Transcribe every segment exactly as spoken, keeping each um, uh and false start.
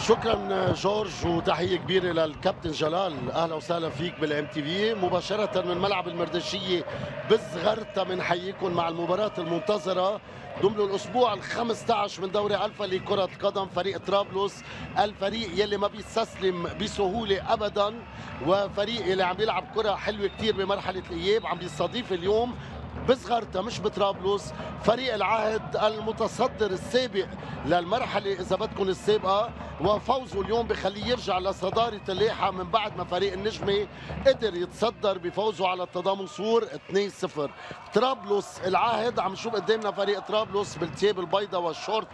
شكرا جورج، وتحيه كبيره للكابتن جلال. اهلا وسهلا فيك بالام تي في مباشره من ملعب المردشيه بصغرتها. بنحييكم مع المباراه المنتظره ضمن الاسبوع الخامس عشر من دوري الفا لكره القدم. فريق طرابلس الفريق يلي ما بيستسلم بسهوله ابدا، وفريق يلي عم بيلعب كره حلوه كثير بمرحله الاياب، عم بيستضيف اليوم بصغرتها مش بطرابلس فريق العهد المتصدر السابق للمرحله اذا بدكم السابقه، وفوزه اليوم بخليه يرجع لصداره اللائحه من بعد ما فريق النجمه قدر يتصدر بفوزه على التضامن صور اثنين صفر. طرابلس العهد عم نشوف قدامنا فريق طرابلس بالثياب البيضاء والشورت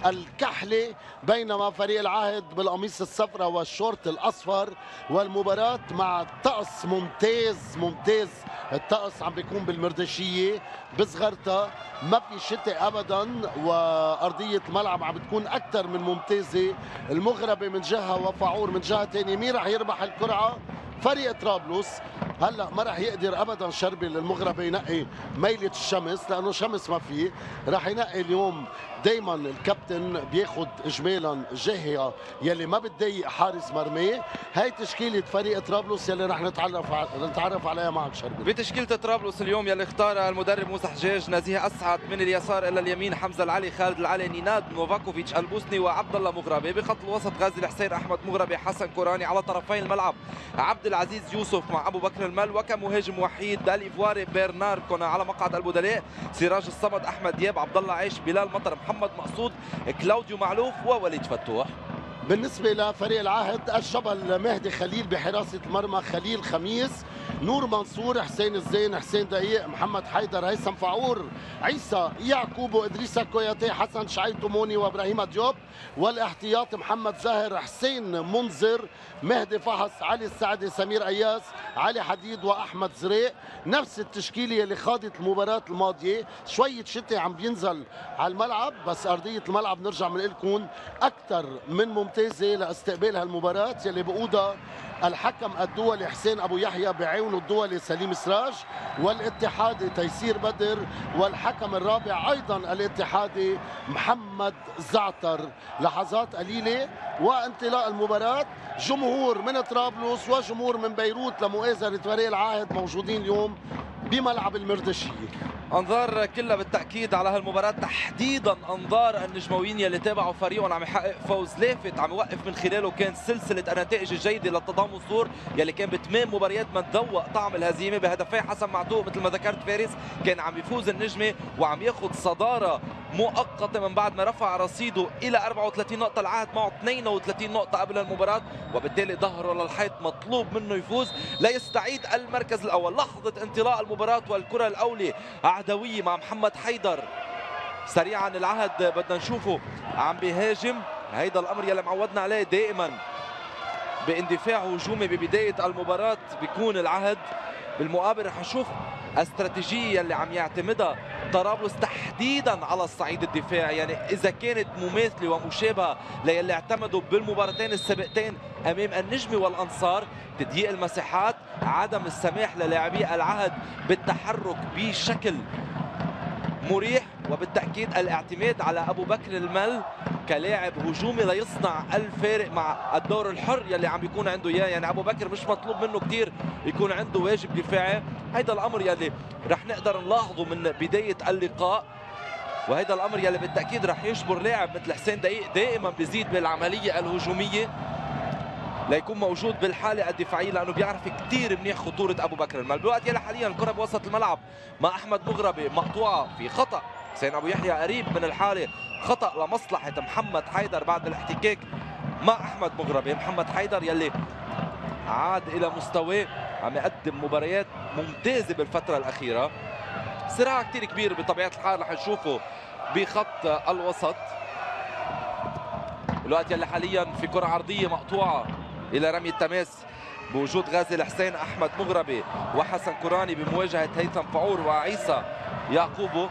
الكحلي، بينما فريق العهد بالقميص الصفراء والشورت الاصفر. والمباراه مع طقس ممتاز ممتاز. الطقس عم بيكون بالمردشيه بصغرتها، ما في شتاء ابدا، وارضيه الملعب عم بتكون اكثر من ممتازه. المغربه من جهه وفاعور من جهه ثانيه. مين رح يربح القرعه؟ فريق طرابلس. هلا ما رح يقدر ابدا شربل المغربي ينقي ميله الشمس، لانه شمس ما فيه. رح ينقي اليوم دائما الكابتن بياخذ اجمالا جاهيه يلي ما بتضايق حارس مرمى. هي تشكيله فريق طرابلس يلي رح نتعرف ع... نتعرف عليها معك شربل. بتشكيله طرابلس اليوم يلي اختارها المدرب موسى حجاج: نزيه اسعد من اليسار الى اليمين، حمزه العلي، خالد العلي، نيناد نوفاكوفيتش البوسني، وعبد الله مغربي. بخط الوسط غازي الحسين، احمد مغربي، حسن كوراني. على طرفي الملعب عبد العزيز يوسف مع ابو بكر المل، وكمهاجم وحيد الايفواري برنار كونا. على مقعد البدلاء سراج الصمد، احمد دياب، عبد الله عيش، بلال مطر، محمد مقصود، كلاوديو معلوف، ووليد فتوح. بالنسبة لفريق العهد الجبل مهدي خليل بحراسة المرمى، خليل خميس، نور منصور، حسين الزين، حسين دقيق، محمد حيدر، هيثم فاعور، عيسى يعقوب، وإدريسا كوياتي، حسن شعيب توموني، وابراهيم ديوب. والاحتياط محمد زاهر، حسين منذر، مهدي فحص، علي السعدي، سمير اياس، علي حديد، واحمد زريق. نفس التشكيله اللي خاضت المباراه الماضيه. شويه شتاء عم بينزل على الملعب، بس ارضيه الملعب نرجع بنقول لكم اكثر من ممتازه لاستقبال هالمباراه يلي بقودها الحكم الدولي حسين ابو يحيى بعونه الدولي سليم سراج، والاتحادي تيسير بدر، والحكم الرابع ايضا الاتحادي محمد زعتر. لحظات قليله وانطلاق المباراه. جمهور من طرابلس وجمهور من بيروت لمؤازره فريق العاهد موجودين اليوم بملعب المردشيه. انظار كلها بالتاكيد على هالمباراه، تحديدا انظار النجمويين يلي تابعوا فريقهم عم يحقق فوز لافت عم يوقف من خلاله كان سلسله النتائج الجيده للتضامن صور يلي كان بثمان مباريات ما تذوق طعم الهزيمه بهدفي حسن معتوق. مثل ما ذكرت فارس، كان عم يفوز النجمه وعم ياخذ صداره مؤقته من بعد ما رفع رصيده الى أربعة وثلاثين نقطه. العهد معه اثنين وثلاثين نقطه قبل المباراه، وبالتالي ظهره للحيط مطلوب منه يفوز ليستعيد المركز الاول. لحظه انطلاق المباراه والكره الاولى عدوية مع محمد حيدر. سريعا العهد بدنا نشوفه عم بيهاجم، هيدا الامر يلي معودنا عليه دائما باندفاع هجومي ببدايه المباراه بيكون العهد. بالمقابل رح نشوف استراتيجيه اللي عم يعتمدها طرابلس تحديدا على الصعيد الدفاعي، يعني اذا كانت مماثله ومشابهه للي اعتمدوا بالمباراتين السابقتين امام النجمه والانصار. تضييق المساحات، عدم السماح للاعبي العهد بالتحرك بشكل مريح، وبالتاكيد الاعتماد على ابو بكر المل كلاعب هجومي ليصنع الفارق مع الدور الحر يلي عم بيكون عنده اياه. يعني ابو بكر مش مطلوب منه كثير يكون عنده واجب دفاعي. هيدا الامر يلي رح نقدر نلاحظه من بدايه اللقاء، وهيدا الامر يلي بالتاكيد رح يجبر لاعب مثل حسين دقيق دائما بيزيد بالعمليه الهجوميه ليكون موجود بالحاله الدفاعيه، لانه بيعرف كثير منيح خطوره ابو بكر المل. بالوقت يلي حاليا الكره بوسط الملعب مع احمد مغربي، مقطوعه في خطا حسين ابو يحيى قريب من الحاله، خطا لمصلحه محمد حيدر بعد الاحتكاك مع احمد مغربي. محمد حيدر يلي عاد الى مستواه، عم يقدم مباريات ممتازه بالفتره الاخيره. صراع كثير كبير بطبيعه الحال رح نشوفه بخط الوسط. الوقت يلي حاليا في كره عرضيه مقطوعه الى رمي التماس بوجود غازي الحسين، احمد مغربي، وحسن كوراني بمواجهه هيثم فاعور وعيسى يعقوبو.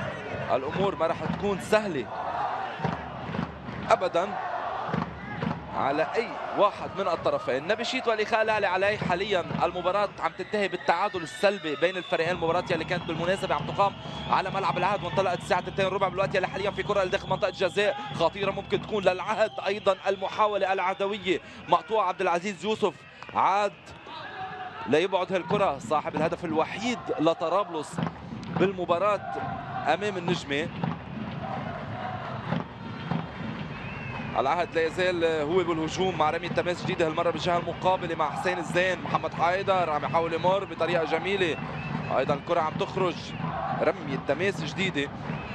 الامور ما راح تكون سهله ابدا على اي واحد من الطرفين. نبيشيت والاخاء لا عليه. حاليا المباراه عم تنتهي بالتعادل السلبي بين الفريقين. المباراه اللي كانت بالمناسبه عم تقام على ملعب العهد وانطلقت الساعه اثنين ربع بالوقت اللي حاليا في كره لداخل منطقه جزاء خطيره ممكن تكون للعهد. ايضا المحاوله العدويه مقطوعه. عبد العزيز يوسف عاد ليبعد هالكره صاحب الهدف الوحيد لطرابلس بالمباراه امام النجمه. العهد لا يزال هو بالهجوم مع رمي تماس جديده هالمره بالجهه المقابله مع حسين الزين. محمد حيدر عم يحاول يمر بطريقه جميله. ايضا الكره عم تخرج. رمي التماس جديده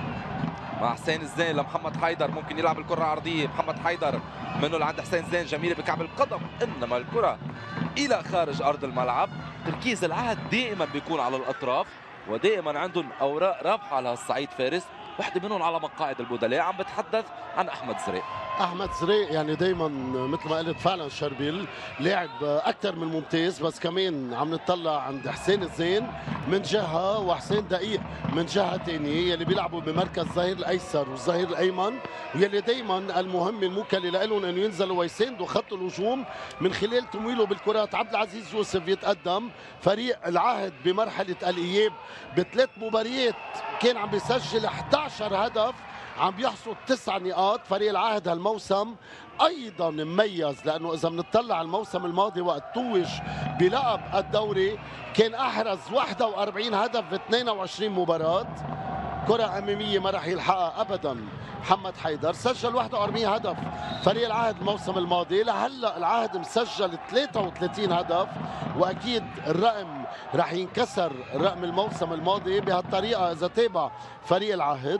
مع حسين الزين لمحمد حيدر. ممكن يلعب الكره عرضيه. محمد حيدر منه لعند حسين الزين. جميله بكعب القدم انما الكره الى خارج ارض الملعب. تركيز العهد دائما بيكون على الاطراف ودائما عندهم اوراق رابحه على هالصعيد فارس. وحده منهم على مقاعد البدلاء. عم بتحدث عن احمد زريق. احمد زريق يعني دايما مثل ما قلت فعلا شربيل لاعب اكثر من ممتاز، بس كمان عم نطلع عند حسين الزين من جهه وحسين دقيق من جهه ثانيه يلي بيلعبوا بمركز الظهير الايسر والظهير الايمن، ويلي دايما المهم الموكل لهم انه ينزلوا ويساندوا خط الهجوم من خلال تمويله بالكرات. عبد العزيز يوسف يتقدم. فريق العهد بمرحله الاياب بثلاث مباريات كان عم بيسجل احد عشر هدف، عم بيحصد تسع نقاط. فريق العهد هالموسم ايضا مميز لانه اذا بنطلع الموسم الماضي وقت توج بلقب الدوري كان احرز واحد وأربعين هدف في اثنين وعشرين مباراه. كرة أمامية ما راح يلحقها أبدا محمد حيدر. سجل واحد وأربعين هدف فريق العهد الموسم الماضي. لهلا العهد مسجل ثلاثة وثلاثين هدف، وأكيد الرقم راح ينكسر رقم الموسم الماضي بهالطريقة إذا تابع فريق العهد.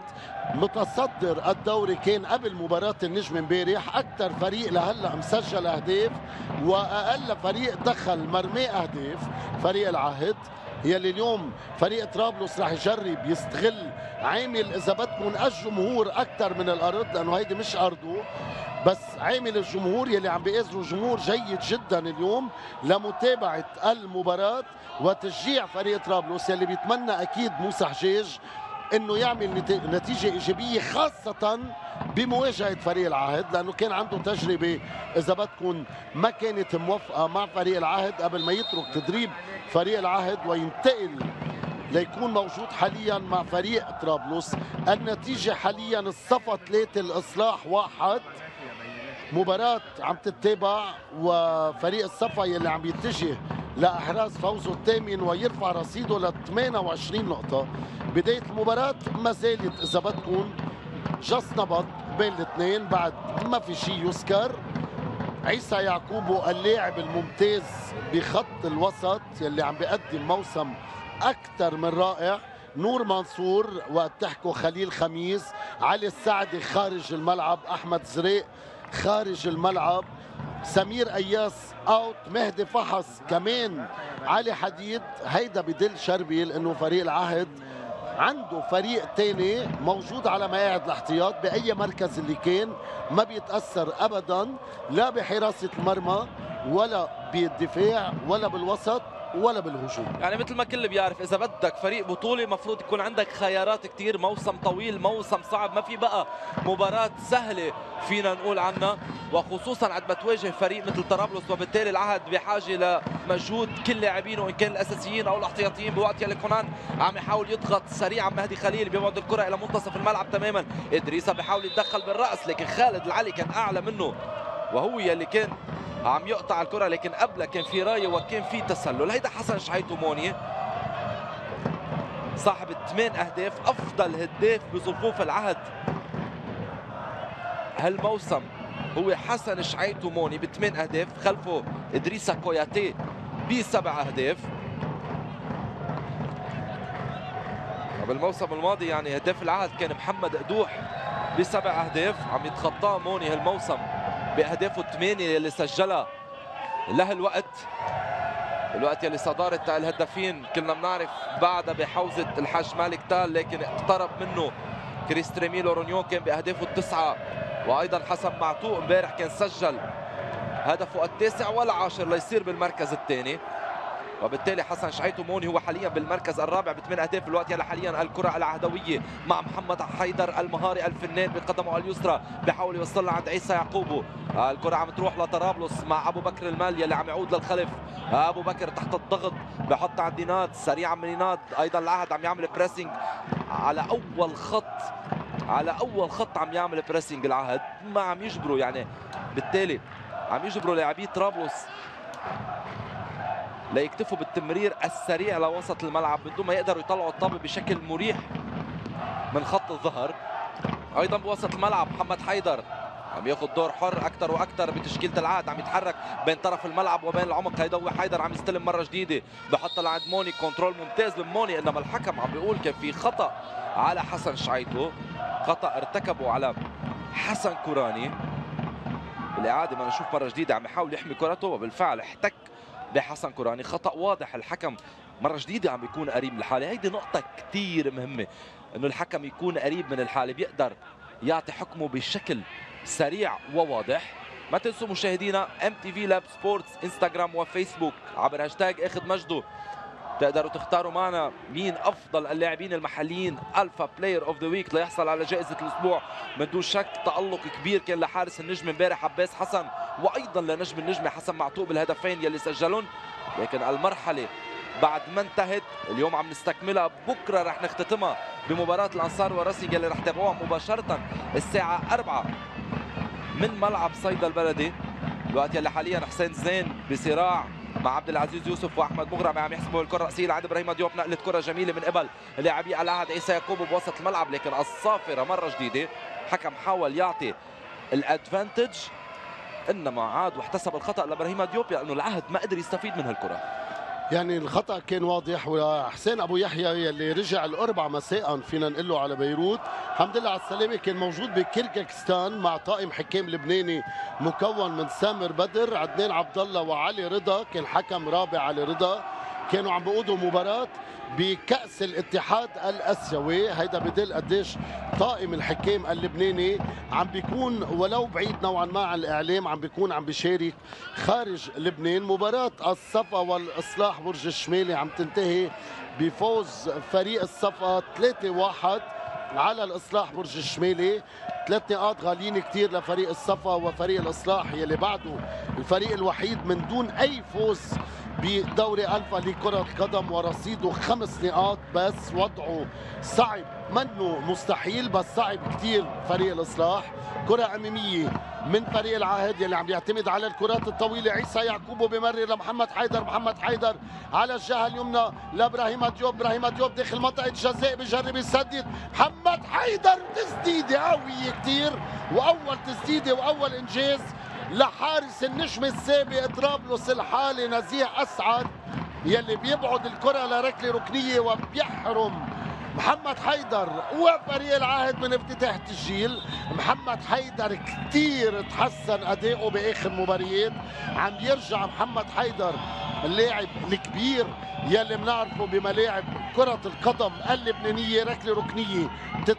متصدر الدوري كان قبل مباراة النجم امبارح. أكثر فريق لهلا مسجل أهداف وأقل فريق دخل مرمى أهداف فريق العهد. يلي اليوم فريق طرابلس رح يجرب يستغل عامل اذا بدكم الجمهور اكثر من الارض لانه هيدي مش ارضه، بس عامل الجمهور يلي عم بيقدروا جمهور جيد جدا اليوم لمتابعه المباراه وتشجيع فريق طرابلس يلي بيتمنى اكيد موسى حجاج انه يعمل نتيجه ايجابيه خاصه بمواجهه فريق العهد، لانه كان عنده تجربه اذا بدكم ما كانت موفقه مع فريق العهد قبل ما يترك تدريب فريق العهد وينتقل ليكون موجود حاليا مع فريق طرابلس. النتيجه حاليا الصفا ثلاثه الاصلاح واحد. مباراة عم تتابع وفريق الصفا يلي عم يتجه لإحراز فوزه الثامن ويرفع رصيده ل ثمانية وعشرين نقطة. بداية المباراة ما زالت إذا بدكم جس نبض بين الاثنين بعد ما في شيء يذكر. عيسى يعقوبو اللاعب الممتاز بخط الوسط يلي عم بيقدم موسم أكثر من رائع. نور منصور وقت تحكوا خليل خميس. علي السعدي خارج الملعب. أحمد زريق خارج الملعب. سمير اياس اوت. مهدي فحص كمان. علي حديد. هيدا بدل شربيل انه فريق العهد عنده فريق تاني موجود على مقاعد الاحتياط باي مركز اللي كان ما بيتاثر ابدا لا بحراسه المرمى ولا بالدفاع ولا بالوسط ولا بالهجوم. يعني مثل ما الكل بيعرف اذا بدك فريق بطولي مفروض يكون عندك خيارات كثير. موسم طويل، موسم صعب، ما في بقى مباراه سهله فينا نقول عنها، وخصوصا عندما تواجه فريق مثل طرابلس، وبالتالي العهد بحاجه لمجهود كل لاعبينه ان كان الاساسيين او الاحتياطيين بوقت يلي كونان عم يحاول يضغط سريعا. مهدي خليل بيبعد الكره الى منتصف الملعب تماما. ادريسا بيحاول يتدخل بالراس لكن خالد العلي كان اعلى منه وهو يلي كان عم يقطع الكرة، لكن قبلها كان في راية وكان في تسلل. هيدا حسن شحيتو موني صاحب ثمان اهداف، افضل هداف بصفوف العهد هالموسم هو حسن شحيتو موني بثمان اهداف، خلفه ادريسا كوياتي بسبع اهداف. بالموسم الماضي يعني هداف العهد كان محمد قدوح بسبع اهداف، عم يتخطاه موني هالموسم باهدافه الثمانيه اللي سجلها لهالوقت. الوقت يلي صدارة الهدافين كلنا بنعرف بعدها بحوزة الحاج مالك تال، لكن اقترب منه كريستريميلو رونيون كان باهدافه التسعه، وايضا حسن معتوق امبارح كان سجل هدفه التاسع والعاشر ليصير بالمركز الثاني. وبالتالي حسن شعيتو موني هو حاليا بالمركز الرابع بثمان اهداف في الوقت. يلي حاليا الكره العهدويه مع محمد حيدر المهاري الفنان بقدمه اليسرى بحاول يوصلها عند عيسى يعقوبو. الكره عم تروح لطرابلس مع ابو بكر المال يلي عم يعود للخلف. ابو بكر تحت الضغط بحط عند نيناد سريعا من نيناد. ايضا العهد عم يعمل بريسنج على اول خط على اول خط عم يعمل بريسنج العهد، ما عم يجبروا يعني، بالتالي عم يجبروا لاعبي طرابلس ليكتفوا بالتمرير السريع لوسط الملعب من دون ما يقدروا يطلعوا الطابه بشكل مريح من خط الظهر. ايضا بوسط الملعب محمد حيدر عم ياخذ دور حر اكثر واكثر بتشكيله العهد، عم يتحرك بين طرف الملعب وبين العمق. هيدا هو حيدر عم يستلم مره جديده بحطها لعند موني، كنترول ممتاز من موني، انما الحكم عم بيقول كان في خطا على حسن شعيتو، خطا ارتكبه على حسن كوراني. بالاعاده بدنا نشوف مره جديده عم يحاول يحمي كرته وبالفعل احتك بحسن كوراني، خطا واضح. الحكم مره جديده عم بيكون قريب من الحاله، هيدي نقطه كثير مهمه انه الحكم يكون قريب من الحاله، بيقدر يعطي حكمه بشكل سريع وواضح. ما تنسوا مشاهدينا ام تي في لاب سبورتس انستغرام وفيسبوك عبر هاشتاج اخذ مجده، تقدروا تختاروا معنا مين افضل اللاعبين المحليين الفا بلاير اوف ذا ويك ليحصل على جائزه الاسبوع. من دون شك تالق كبير كان لحارس النجم امبارح عباس حسن، وايضا لنجم النجم حسن معتوق بالهدفين يلي سجلون، لكن المرحله بعد ما انتهت اليوم عم نستكملها، بكره رح نختتمها بمباراه الانصار وراسي يلي رح تابعوها مباشره الساعه أربعة من ملعب صيدا البلدي. الوقت يلي حاليا حسين زين بصراع مع عبد العزيز يوسف واحمد مغرم عم يحسبوا الكره الراسيه لعند ابراهيم ديوب. نقله كره جميله من قبل لاعبي العهد عيسى يعقوب بوسط الملعب، لكن الصافره مره جديده حكم حاول يعطي الادفانتج، انما عاد واحتسب الخطا لابراهيم ديوب لانه العهد ما قدر يستفيد من هالكره. يعني الخطأ كان واضح، وحسين أبو يحيى يلي رجع الأربعة مساء فينا نقول له على بيروت، الحمد لله على السلامة، كان موجود بكيرغستان مع طاقم حكام لبناني مكون من سامر بدر، عدنان عبد الله وعلي رضا، كان حكم رابع علي رضا. كانوا عم بيقودوا مباراة بكأس الاتحاد الآسيوي، هيدا بدل قديش طاقم الحكام اللبناني عم بيكون ولو بعيد نوعا ما عن الإعلام، عم بيكون عم بيشارك خارج لبنان. مباراة الصفا والإصلاح برج الشمالي عم تنتهي بفوز فريق الصفا ثلاثة واحد على الإصلاح برج الشمالي. ثلاث نقاط غاليين كثير لفريق الصفا، وفريق الإصلاح يلي بعده الفريق الوحيد من دون أي فوز بدوري ألفا لكرة القدم، ورصيده خمس نقاط بس. وضعه صعب، منه مستحيل بس صعب كثير فريق الإصلاح. كرة أمامية من فريق العهد يلي عم يعتمد على الكرات الطويلة. عيسى يعقوب بمرر لمحمد حيدر، محمد حيدر على الجهة اليمنى لابراهيم ديوب، ابراهيم ديوب داخل منطقة جزاء بجرب يسدد. محمد حيدر تسديدة قوية كثير، وأول تسديدة وأول إنجاز لحارس النجم السابق طرابلس الحالي نزيه أسعد، يلي بيبعد الكرة لركلة ركنية وبيحرم محمد حيدر وفريق العهد من افتتاح التسجيل. محمد حيدر كثير تحسن أداؤه بآخر مباريات، عم يرجع محمد حيدر اللاعب الكبير يلي بنعرفه بملاعب كرة القدم اللبنانية. ركلة ركنية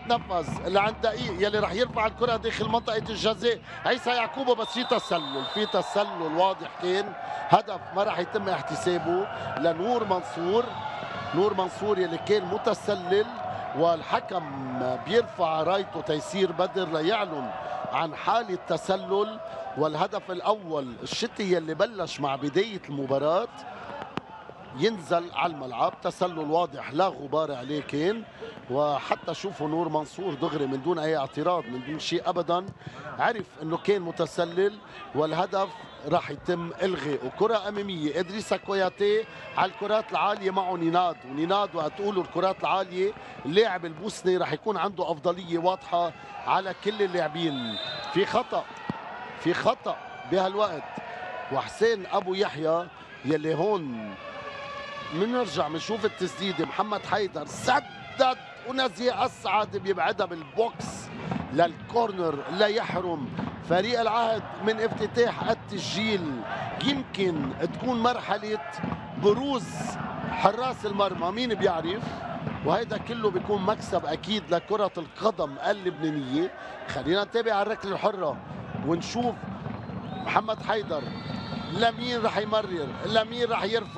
تتنفذ لعند دقيق يلي رح يرفع الكرة داخل منطقة الجزاء. عيسى يعقوب بس في تسلل، في تسلل واضح، كان هدف ما رح يتم احتسابه لنور منصور. نور منصور يلي كان متسلل، والحكم بيرفع رايته تيسير بدر ليعلن عن حالة تسلل. والهدف الأول الشتي يلي بلش مع بداية المباراة ينزل على الملعب، تسلل واضح لا غبار عليه كان. وحتى شوفوا نور منصور دغري من دون أي اعتراض، من دون شيء أبدا، عرف أنه كان متسلل والهدف راح يتم الغاء. وكرة أمامية إدريسا كوياتي على الكرات العالية معه نيناد، ونيناد وقت تقولوا الكرات العالية اللاعب البوسني راح يكون عنده أفضلية واضحة على كل اللاعبين. في خطأ في خطأ بهالوقت، وحسين أبو يحيى يلي هون منرجع منشوف التسديده. محمد حيدر سدد ونزيه أسعد بيبعدها بالبوكس للكورنر، لا يحرم فريق العهد من افتتاح التسجيل. يمكن تكون مرحلة بروز حراس المرمى، مين بيعرف، وهيدا كله بيكون مكسب أكيد لكرة القدم اللبنانية. خلينا نتابع الركلة الحرة ونشوف محمد حيدر لمين رح يمرر، لمين رح يرفع.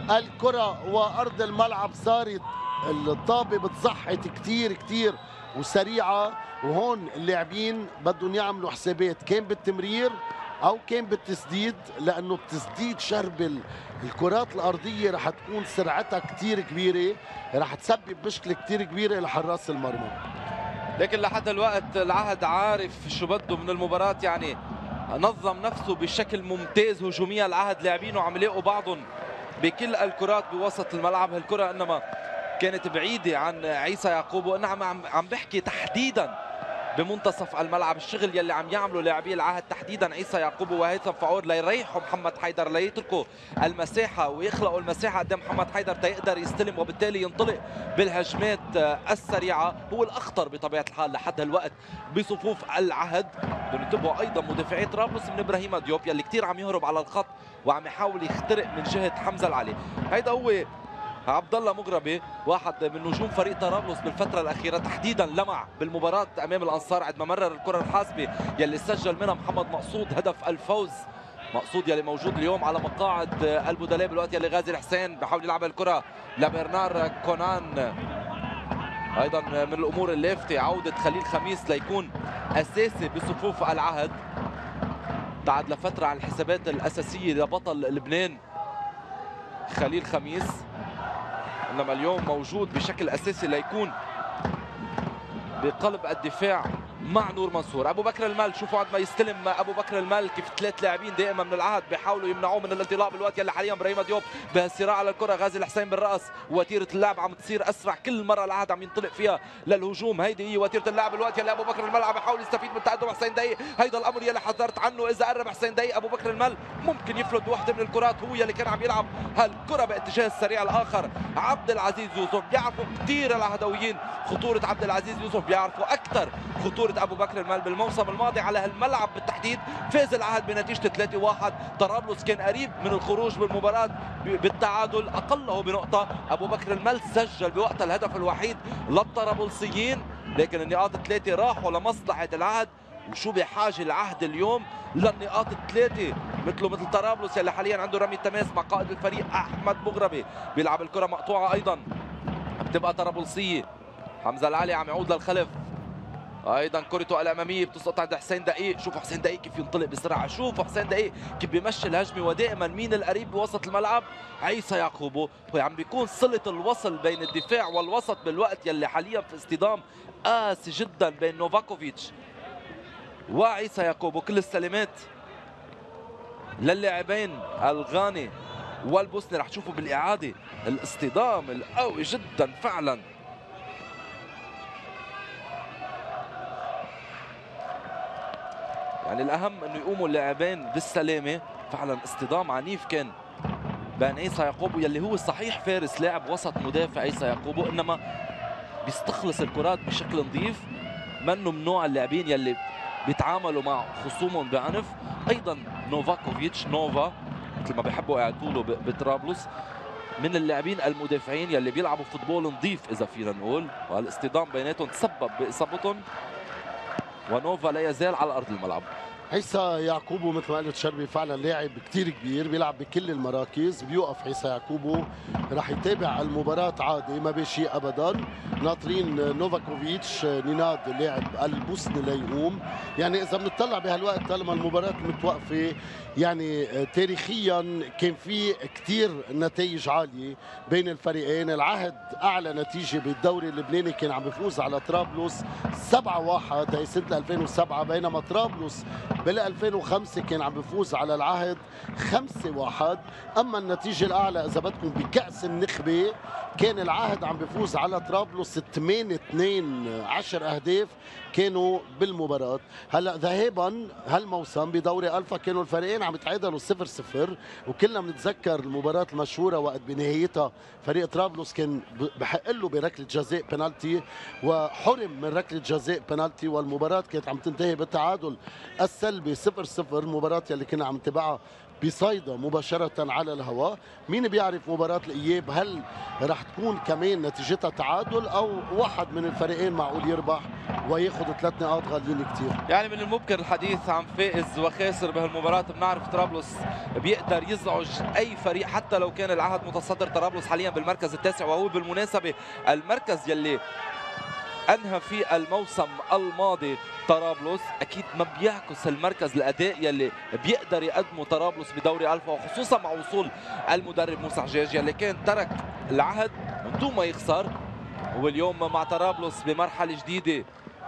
الكرة وأرض الملعب صارت الطابة بتزحت كتير كتير وسريعة، وهون اللاعبين بدهم يعملوا حسابات كان بالتمرير أو كان بالتسديد، لأنه بتسديد شرب الكرات الأرضية رح تكون سرعتها كتير كبيرة، رح تسبب مشكلة كتير كبيرة لحراس المرمى. لكن لحد الوقت العهد عارف شو بده من المباراة، يعني نظم نفسه بشكل ممتاز هجوميا. العهد لاعبينه عم يلاقوا بعضهم بكل الكرات بوسط الملعب. هالكرة انما كانت بعيدة عن عيسى يعقوب، وانا عم عم بحكي تحديدا بمنتصف الملعب، الشغل يلي عم يعملوا لاعبي العهد تحديدا عيسى يعقوب وهيثم فعور ليريحوا محمد حيدر، ليتركوا المساحه ويخلقوا المساحه قدام محمد حيدر تيقدر يستلم وبالتالي ينطلق بالهجمات السريعه. هو الاخطر بطبيعه الحال لحد هالوقت بصفوف العهد. بدهم ينتبهوا ايضا مدافعي طرابلس من ابراهيم ديوب يلي كثير عم يهرب على الخط وعم يحاول يخترق من جهه حمزه العلي. هيدا هو عبد الله مغربي، واحد من نجوم فريق طرابلس بالفتره الاخيره، تحديدا لمع بالمباراه امام الانصار عندما مرر الكره الحاسمه يلي سجل منها محمد مقصود هدف الفوز. مقصود يلي موجود اليوم على مقاعد البدلاء بالوقت يلي غازي الحسين بحاول يلعب الكره لبرنار كونان. ايضا من الامور اللافته عوده خليل خميس ليكون اساسي بصفوف العهد، بعد لفتره على الحسابات الاساسيه لبطل لبنان خليل خميس، انما اليوم موجود بشكل اساسي ليكون بقلب الدفاع مع نور منصور. ابو بكر المال، شوفوا عندما يستلم ابو بكر المال كيف ثلاث لاعبين دائما من العهد بيحاولوا يمنعوه من الانطلاق بالوقت يلي حاليا ابراهيم ديوب بهالصراع على الكره. غازي الحسين بالراس، وتيره اللعب عم تصير اسرع كل مره العهد عم ينطلق فيها للهجوم. هيدي هي وتيره اللعب بالوقت يلي ابو بكر المال عم يحاول يستفيد من تقدم حسين دقيق. هيدا الامر يلي حذرت عنه، اذا قرب حسين دقيق ابو بكر المال ممكن يفلت بوحده من الكرات. هو يلي كان عم يلعب هالكره باتجاه السريع الاخر عبد العزيز يوسف. بيعرفوا كثير العهدويين خطوره عبد العزيز يوسف، بيعرفوا اكثر خطوره ابو بكر المال. بالموسم الماضي على هالملعب بالتحديد فاز العهد بنتيجه ثلاثة واحد. طرابلس كان قريب من الخروج بالمباراه بالتعادل، اقله بنقطه. ابو بكر المال سجل بوقتها الهدف الوحيد للطرابلسيين، لكن النقاط الثلاثه راحوا لمصلحه العهد. وشو بحاجه العهد اليوم للنقاط الثلاثه مثله مثل طرابلس يلي حاليا عنده رمي التماس مع قائد الفريق احمد مغربي. بيلعب الكره مقطوعه ايضا بتبقى طرابلسيه. حمزه العلي عم يعود للخلف، ايضا كرته الاماميه بتسقط عند حسين دقيق. شوفوا حسين دقيق كيف ينطلق بسرعه، شوفوا حسين دقيق كيف بيمشي الهجمه، ودائما مين القريب بوسط الملعب؟ عيسى يعقوب. هو عم بيكون صله الوصل بين الدفاع والوسط بالوقت يلي حاليا في اصطدام قاسي جدا بين نوفاكوفيتش وعيسى يعقوب. وكل السلامات للاعبين الغاني والبوسني. رح تشوفوا بالاعاده الاصطدام القوي جدا فعلا. يعني الاهم انه يقوموا اللاعبين بالسلامه. فعلا اصطدام عنيف كان بين عيسى يعقوب يلي هو صحيح فارس لاعب وسط مدافع عيسى يعقوب، انما بيستخلص الكرات بشكل نظيف، منه من نوع اللاعبين يلي بيتعاملوا مع خصومهم بعنف. ايضا نوفاكوفيتش نوفا مثل ما بيحبوا يعطوا له بطرابلس، من اللاعبين المدافعين يلي بيلعبوا فوتبول نظيف اذا فينا نقول، وهالاصطدام بيناتهم تسبب باصابتهم، ونوفا لا يزال على ارض الملعب. عيسى يعقوب مثل ما قلت شربي فعلا لاعب كثير كبير، بيلعب بكل المراكز. بيوقف عيسى يعقوب رح يتابع المباراة عادي، ما بشيء ابدا. ناطرين نوفاكوفيتش نيناد اللاعب البوسني ليقوم. يعني اذا بنطلع بهالوقت لما المباراة متوقفة، يعني تاريخيا كان في كثير نتائج عالية بين الفريقين. العهد اعلى نتيجة بالدوري اللبناني كان عم بيفوز على طرابلس سبعة واحد هي سنة ألفين وسبعة، بينما طرابلس بال ألفين وخمسة كان عم بيفوز على العهد خمسة واحد. اما النتيجه الاعلى اذا بدكم بكاس النخبه كان العهد عم بيفوز على طرابلس ثمانية اثنين، عشر اهداف كانوا بالمباراه. هلا ذهابا هالموسم بدوري الفا كانوا الفريقين عم يتعادلوا صفر صفر، وكلنا بنتذكر المباراه المشهوره وقت بنهايتها فريق طرابلس كان بحق له بركله جزاء بنالتي وحرم من ركله جزاء بنالتي، والمباراه كانت عم تنتهي بالتعادل السلبي صفر صفر. مباراه يلي كنا عم نتابعها بصيدا مباشرة على الهواء. مين بيعرف مباراة الإياب هل رح تكون كمان نتيجتها تعادل أو واحد من الفريقين معقول يربح وياخذ ثلاث نقاط غاليين كتير؟ يعني من الممكن الحديث عن فائز وخاسر بهالمباراة. بنعرف طرابلس بيقدر يزعج أي فريق حتى لو كان العهد متصدر. طرابلس حاليا بالمركز التاسع وهو بالمناسبة المركز يلي أنهى في الموسم الماضي طرابلس. أكيد ما بيعكس المركز الأداء يلي بيقدر يقدمه طرابلس بدوري ألفا، وخصوصا مع وصول المدرب موسى حجاج يلي كان ترك العهد من دون ما يخسر. واليوم مع طرابلس بمرحلة جديدة،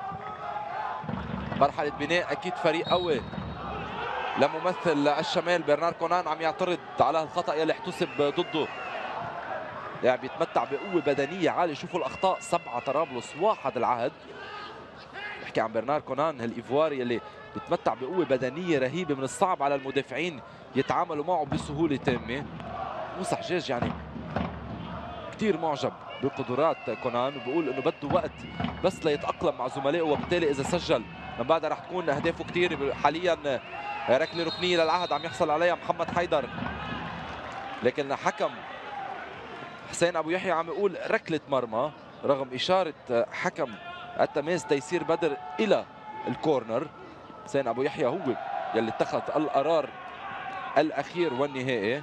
مرحلة بناء أكيد فريق قوي. لممثل الشمال برنار كونان عم يعترض على الخطأ يلي احتسب ضده. لاعب يتمتع بقوة بدنية عالية. شوفوا الأخطاء، سبعة طرابلس واحد العهد. بحكي عن برنار كونان هالإيفواري اللي بيتمتع بقوة بدنية رهيبة، من الصعب على المدافعين يتعاملوا معه بسهولة تامة. موسى حجاج يعني كثير معجب بقدرات كونان وبقول انه بده وقت بس ليتأقلم مع زملائه، وبالتالي اذا سجل من بعدها رح تكون اهدافه كثير. حاليا ركله ركنيه للعهد عم يحصل عليها محمد حيدر، لكن حكم حسين ابو يحيى عم يقول ركله مرمى رغم اشاره حكم التماس تيسير بدر الى الكورنر. حسين ابو يحيى هو يلي اتخذ القرار الاخير والنهائي.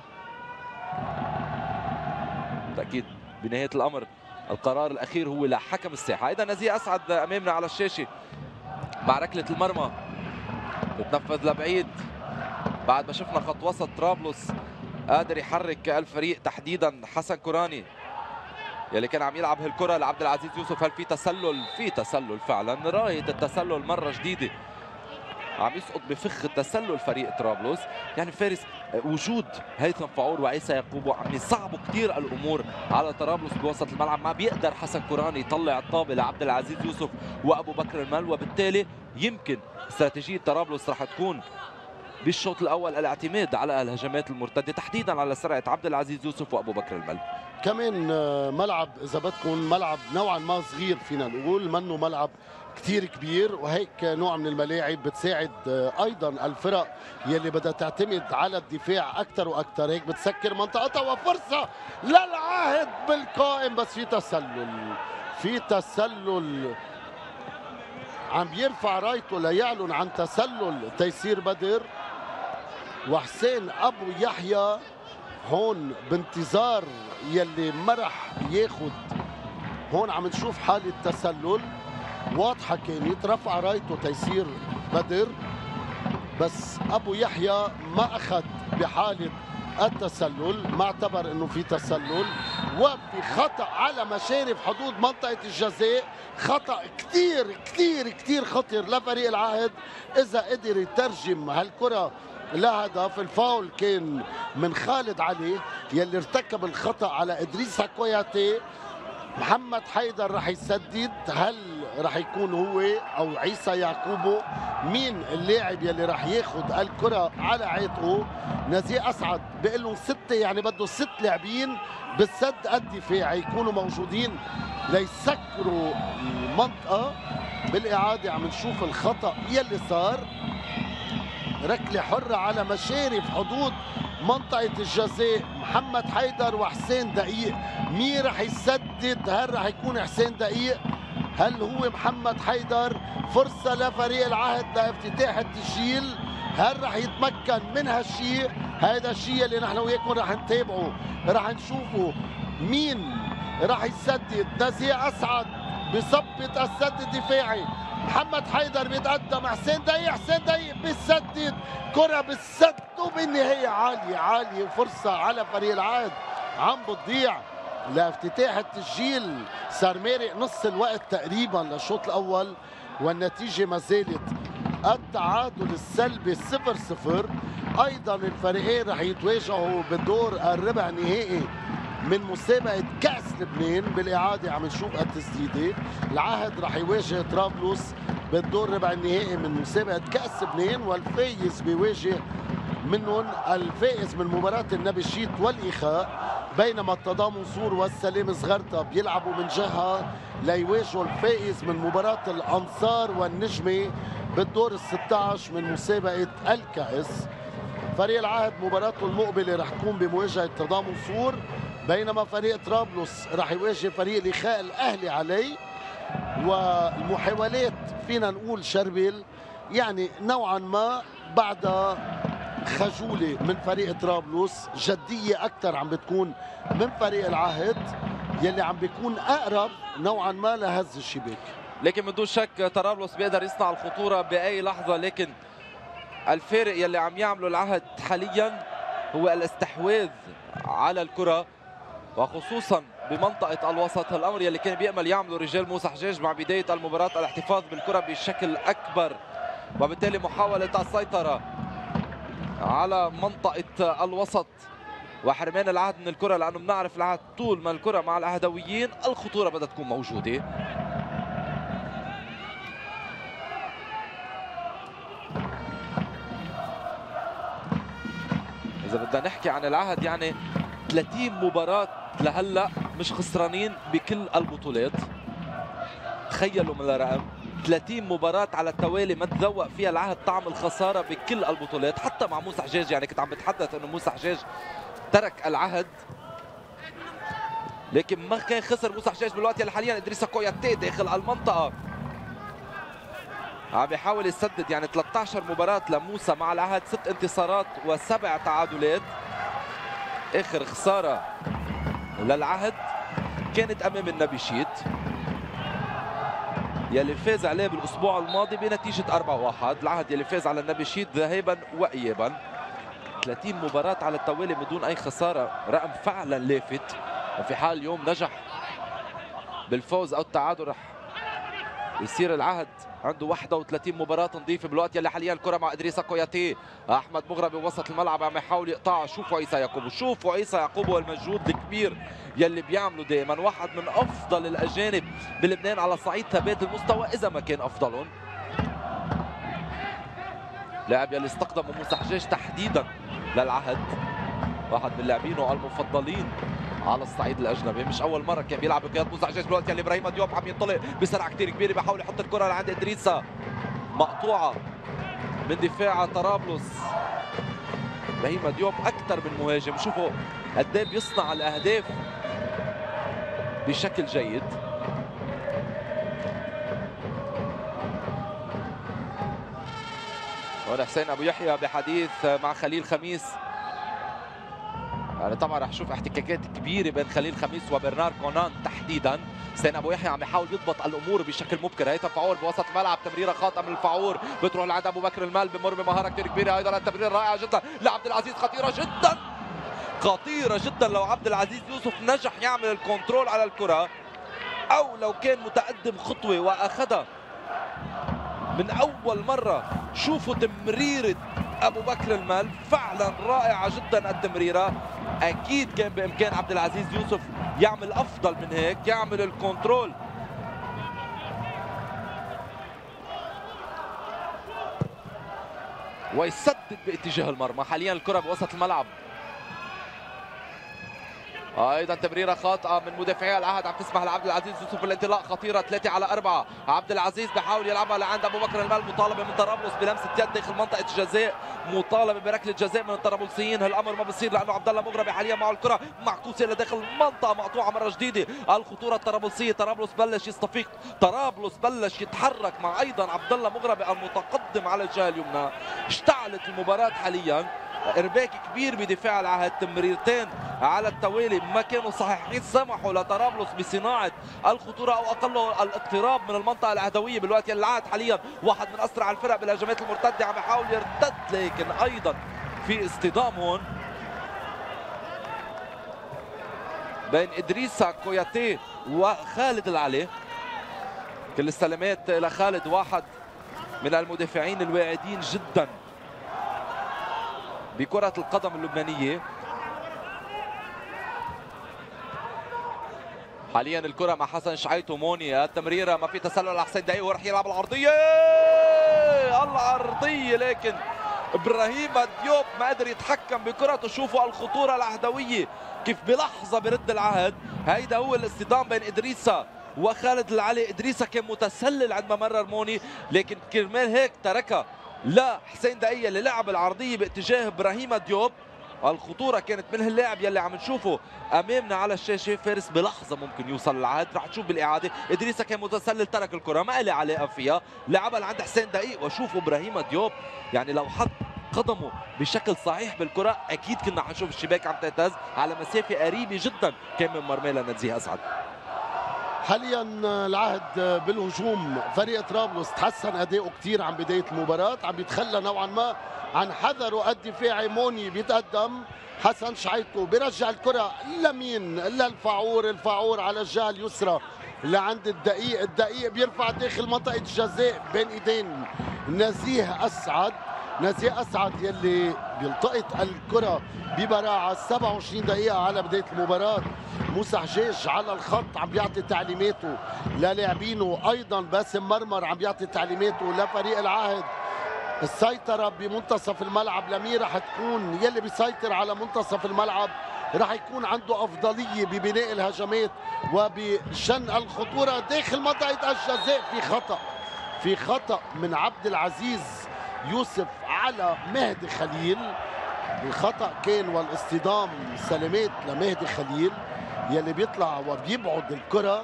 بالتاكيد بنهايه الامر القرار الاخير هو لحكم الساحه. ايضا نزيه اسعد امامنا على الشاشه مع ركله المرمى بتنفذ لبعيد بعد ما شفنا خط وسط طرابلس قادر يحرك الفريق، تحديدا حسن كوراني يلي كان عم يلعب هالكره لعبد العزيز يوسف. هل في تسلل؟ في تسلل فعلا. رايه التسلل مره جديده عم يسقط بفخ التسلل فريق طرابلس. يعني فارس وجود هيثم فعور وعيسى يعقوب عم يصعبوا كثير الامور على طرابلس بوسط الملعب. ما بيقدر حسن كوراني يطلع الطابه لعبد العزيز يوسف وابو بكر المل، وبالتالي يمكن استراتيجيه طرابلس رح تكون بالشوط الاول الاعتماد على الهجمات المرتده، تحديدا على سرعه عبد العزيز يوسف وابو بكر المل. كمان ملعب اذا بدكم ملعب نوعا ما صغير، فينا نقول منه ملعب كثير كبير، وهيك نوع من الملاعب بتساعد ايضا الفرق يلي بدها تعتمد على الدفاع اكثر واكثر. هيك بتسكر منطقتها وفرصه للعاهد بالقائم، بس في تسلل في تسلل عم يرفع رايته ليعلن عن تسلل تيسير بدر وحسين ابو يحيى هون بانتظار يلي ما رح ياخذ. هون عم نشوف حاله تسلل واضحه كانت، رفع رايته تيسير بدر بس ابو يحيى ما اخذ بحاله التسلل، ما اعتبر انه في تسلل، وفي خطا على مشارف حدود منطقه الجزاء. خطا كثير كثير كثير خطر لفريق العهد اذا قدر يترجم هالكره لهدف. الفاول كان من خالد علي يلي ارتكب الخطا على ادريس كوياتي. محمد حيدر رح يسدد، هل رح يكون هو او عيسى يعقوبو؟ مين اللاعب يلي رح ياخذ الكره على عاتقه؟ نزيه اسعد بيقول لهم سته، يعني بده ست لاعبين بالسد الدفاعي يكونوا موجودين ليسكروا المنطقه. بالاعاده عم نشوف الخطا يلي صار، ركله حره على مشارف حدود منطقة الجزاء. محمد حيدر وحسين دقيق، مين رح يسدد؟ هل رح يكون حسين دقيق؟ هل هو محمد حيدر؟ فرصة لفريق العهد لافتتاح التسجيل، هل رح يتمكن من هالشيء؟ هذا الشيء اللي نحن وياكم رح نتابعه، رح نشوفه مين رح يسدد. نزيه اسعد بثبت السد الدفاعي، محمد حيدر بيتقدم، حسين دقيق، حسين دقيق بيسدد كرة بالسد، وبالنهاية عالية عالية. فرصة على فريق العهد عم بتضيع لافتتاح التسجيل. صار مارق نص الوقت تقريبا للشوط الأول والنتيجة ما زالت التعادل السلبي صفر صفر. أيضا الفريقين رح يتواجهوا بالدور الربع نهائي من مسابقة كأس لبنان. بالإعادة عم نشوف التسديدة. العهد رح يواجه طرابلس بالدور ربع النهائي من مسابقة كأس لبنان، والفايز بيواجه منهم الفائز من مباراة النبشيت والإخاء، بينما التضامن سور والسلام صغرتا بيلعبوا من جهة ليواجهوا الفائز من مباراة الأنصار والنجمة بالدور الستة عشر من مسابقة الكأس. فريق العهد مباراته المقبله رح تكون بمواجهه تضامن سور، بينما فريق طرابلس رح يواجه فريق الاخاء الاهلي علي. والمحاولات فينا نقول شربل يعني نوعا ما بعد خجوله من فريق طرابلس، جديه اكثر عم بتكون من فريق العهد يلي عم بيكون اقرب نوعا ما لهز الشباك. لكن من دون شك طرابلس بيقدر يصنع الخطوره باي لحظه، لكن الفارق يلي عم يعمله العهد حاليا هو الاستحواذ على الكره، وخصوصا بمنطقه الوسط، الامر يلي كان بيأمل يعمله رجال موسى حجاج مع بدايه المباراه، الاحتفاظ بالكره بشكل اكبر، وبالتالي محاوله السيطره على منطقه الوسط وحرمان العهد من الكره، لانه بنعرف العهد طول ما الكره مع العهدويين الخطوره بدها تكون موجوده. إذا بدنا نحكي عن العهد يعني ثلاثين مباراة لهلا مش خسرانين بكل البطولات. تخيلوا من الرقم، ثلاثين مباراة على التوالي ما تذوق فيها العهد طعم الخسارة بكل البطولات، حتى مع موسى حجاج. يعني كنت عم بتحدث انه موسى حجاج ترك العهد، لكن ما كان خسر موسى حجاج بالوقت اللي حاليا ادريسا كوياتي داخل المنطقة عم بيحاول يسدد. يعني ثلاثة عشر مباراة لموسى مع العهد، ست انتصارات وسبع تعادلات. اخر خسارة للعهد كانت امام النبيشيت يلي فاز عليه بالاسبوع الماضي بنتيجة أربعة واحد. العهد يلي فاز على النبيشيت ذهابا وايابا. ثلاثين مباراة على التوالي بدون اي خسارة، رقم فعلا لافت. وفي حال اليوم نجح بالفوز او التعادل رح يصير العهد عنده واحد وثلاثين مباراة نظيفة بالوقت يلي حاليا الكرة مع ادريسا كوياتي. احمد مغربي بوسط الملعب عم يحاول يقطعها. شوفوا عيسى يعقوب، شوفوا عيسى يعقوب والمجهود الكبير يلي بيعمله دائما. واحد من افضل الاجانب بلبنان على صعيد ثبات المستوى اذا ما كان افضلهم. لاعب يلي استقدمه موسى حجاج تحديدا للعهد، واحد من لاعبينه المفضلين على الصعيد الاجنبي. مش اول مره كان بيلعب بقياده موسى حجاج بالوقت يلي ابراهيم ديوب عم ينطلق بسرعه كثير كبيره، بيحاول يحط الكره لعند ادريسا، مقطوعه من دفاع طرابلس. ابراهيم ديوب اكثر من مهاجم، شوفوا قد ايه بيصنع الاهداف بشكل جيد. هون حسين ابو يحيى بحديث مع خليل خميس. يعني طبعا رح نشوف احتكاكات كبيره بين خليل خميس وبرنار كونان تحديدا. حسين ابو يحيى عم يحاول يضبط الامور بشكل مبكر. هيثم فعور بوسط الملعب، تمريره خاطئه من الفعور بتروح لعند ابو بكر المال، بمر بمهاره كثير كبيره. ايضا التمرير رائعه جدا لعبد العزيز، خطيره جدا خطيره جدا. لو عبد العزيز يوسف نجح يعمل الكنترول على الكره، او لو كان متقدم خطوه واخذها من اول مره. شوفوا تمريره ابو بكر المال، فعلا رائعه جدا التمريره. اكيد كان بامكان عبد العزيز يوسف يعمل افضل من هيك، يعمل الكنترول. ويسدد باتجاه المرمى. حاليا الكره بوسط الملعب. ايضا تمريره خاطئه من مدافعي العهد عم تسمح لعبد العزيز يوسف بالانطلاق، خطيره ثلاثة على أربعة. عبد العزيز بحاول يلعبها لعند ابو بكر المال، مطالبه من طرابلس بلمسه يد داخل منطقه الجزاء، مطالبه بركله جزاء من الطرابلسيين. هالامر ما بصير لانه عبد الله مغربي حاليا معه الكره معكوسه الى داخل المنطقه، مقطوعه مره جديده. الخطوره الطرابلسيه، طرابلس بلش يستفيق، طرابلس بلش يتحرك مع ايضا عبد الله مغربي المتقدم على الجهه اليمنى. اشتعلت المباراه حاليا، ارباك كبير بدفاع العهد، تمريرتين على التوالي ما كانوا صحيحين سمحوا لطرابلس بصناعه الخطوره او اقله الاقتراب من المنطقه العهدويه. بالوقت يلي العهد حاليا واحد من اسرع الفرق بالهجمات المرتده، عم يحاول يرتد لكن ايضا في اصطدام هون بين ادريسا كوياتي وخالد العلي. كل السلامات الى خالد، واحد من المدافعين الواعدين جدا بكرة القدم اللبنانية. حاليا الكرة مع حسن شعيتو موني، التمريرة ما في تسلل على حسين دقيق ورح يلعب العرضية، العرضية لكن ابراهيم ديوب ما قدر يتحكم بكرته. شوفوا الخطورة العهدوية كيف بلحظة برد العهد. هيدا هو الاصطدام بين ادريسا وخالد العلي. ادريسا كان متسلل عندما مرر موني، لكن كرمال هيك تركها لحسين دقية اللي لعب العرضية باتجاه ابراهيم ديوب. الخطورة كانت من هاللاعب يلي عم نشوفه امامنا على الشاشة. فارس بلحظة ممكن يوصل للعهد، رح تشوف بالاعادة. ادريسا كان متسلل، ترك الكرة، ما له علاقة فيها، لعبها لعند حسين دقيق. وشوفوا ابراهيم ديوب يعني لو حط قدمه بشكل صحيح بالكرة اكيد كنا حنشوف الشباك عم تهتز على مسافة قريبة جدا كان من مرمى لنزيه اسعد. حاليا العهد بالهجوم، فريق طرابلس تحسن اداؤه كثير عن بدايه المباراه، عم بيتخلى نوعا ما عن حذره الدفاعي. موني بيتقدم، حسن شعيطو بيرجع الكره لمين؟ للفاعور، الفاعور على الجهه اليسرى لعند الدقيق، الدقيق بيرفع داخل منطقه الجزاء بين ايدين نزيه اسعد. نزيه اسعد يلي بيلتقط الكره ببراعه. سبعة وعشرين دقيقه على بدايه المباراه. موسى حجاج على الخط عم بيعطي تعليماته للاعبينه، ايضا باسم مرمر عم بيعطي تعليماته لفريق العهد. السيطره بمنتصف الملعب لمين رح تكون؟ يلي بيسيطر على منتصف الملعب رح يكون عنده افضليه ببناء الهجمات وبشن الخطوره داخل منطقه الجزاء. في خطا، في خطا من عبد العزيز يوسف على مهدي خليل. الخطا كان والاصطدام سلامات لمهدي خليل يلي بيطلع وبيبعد الكره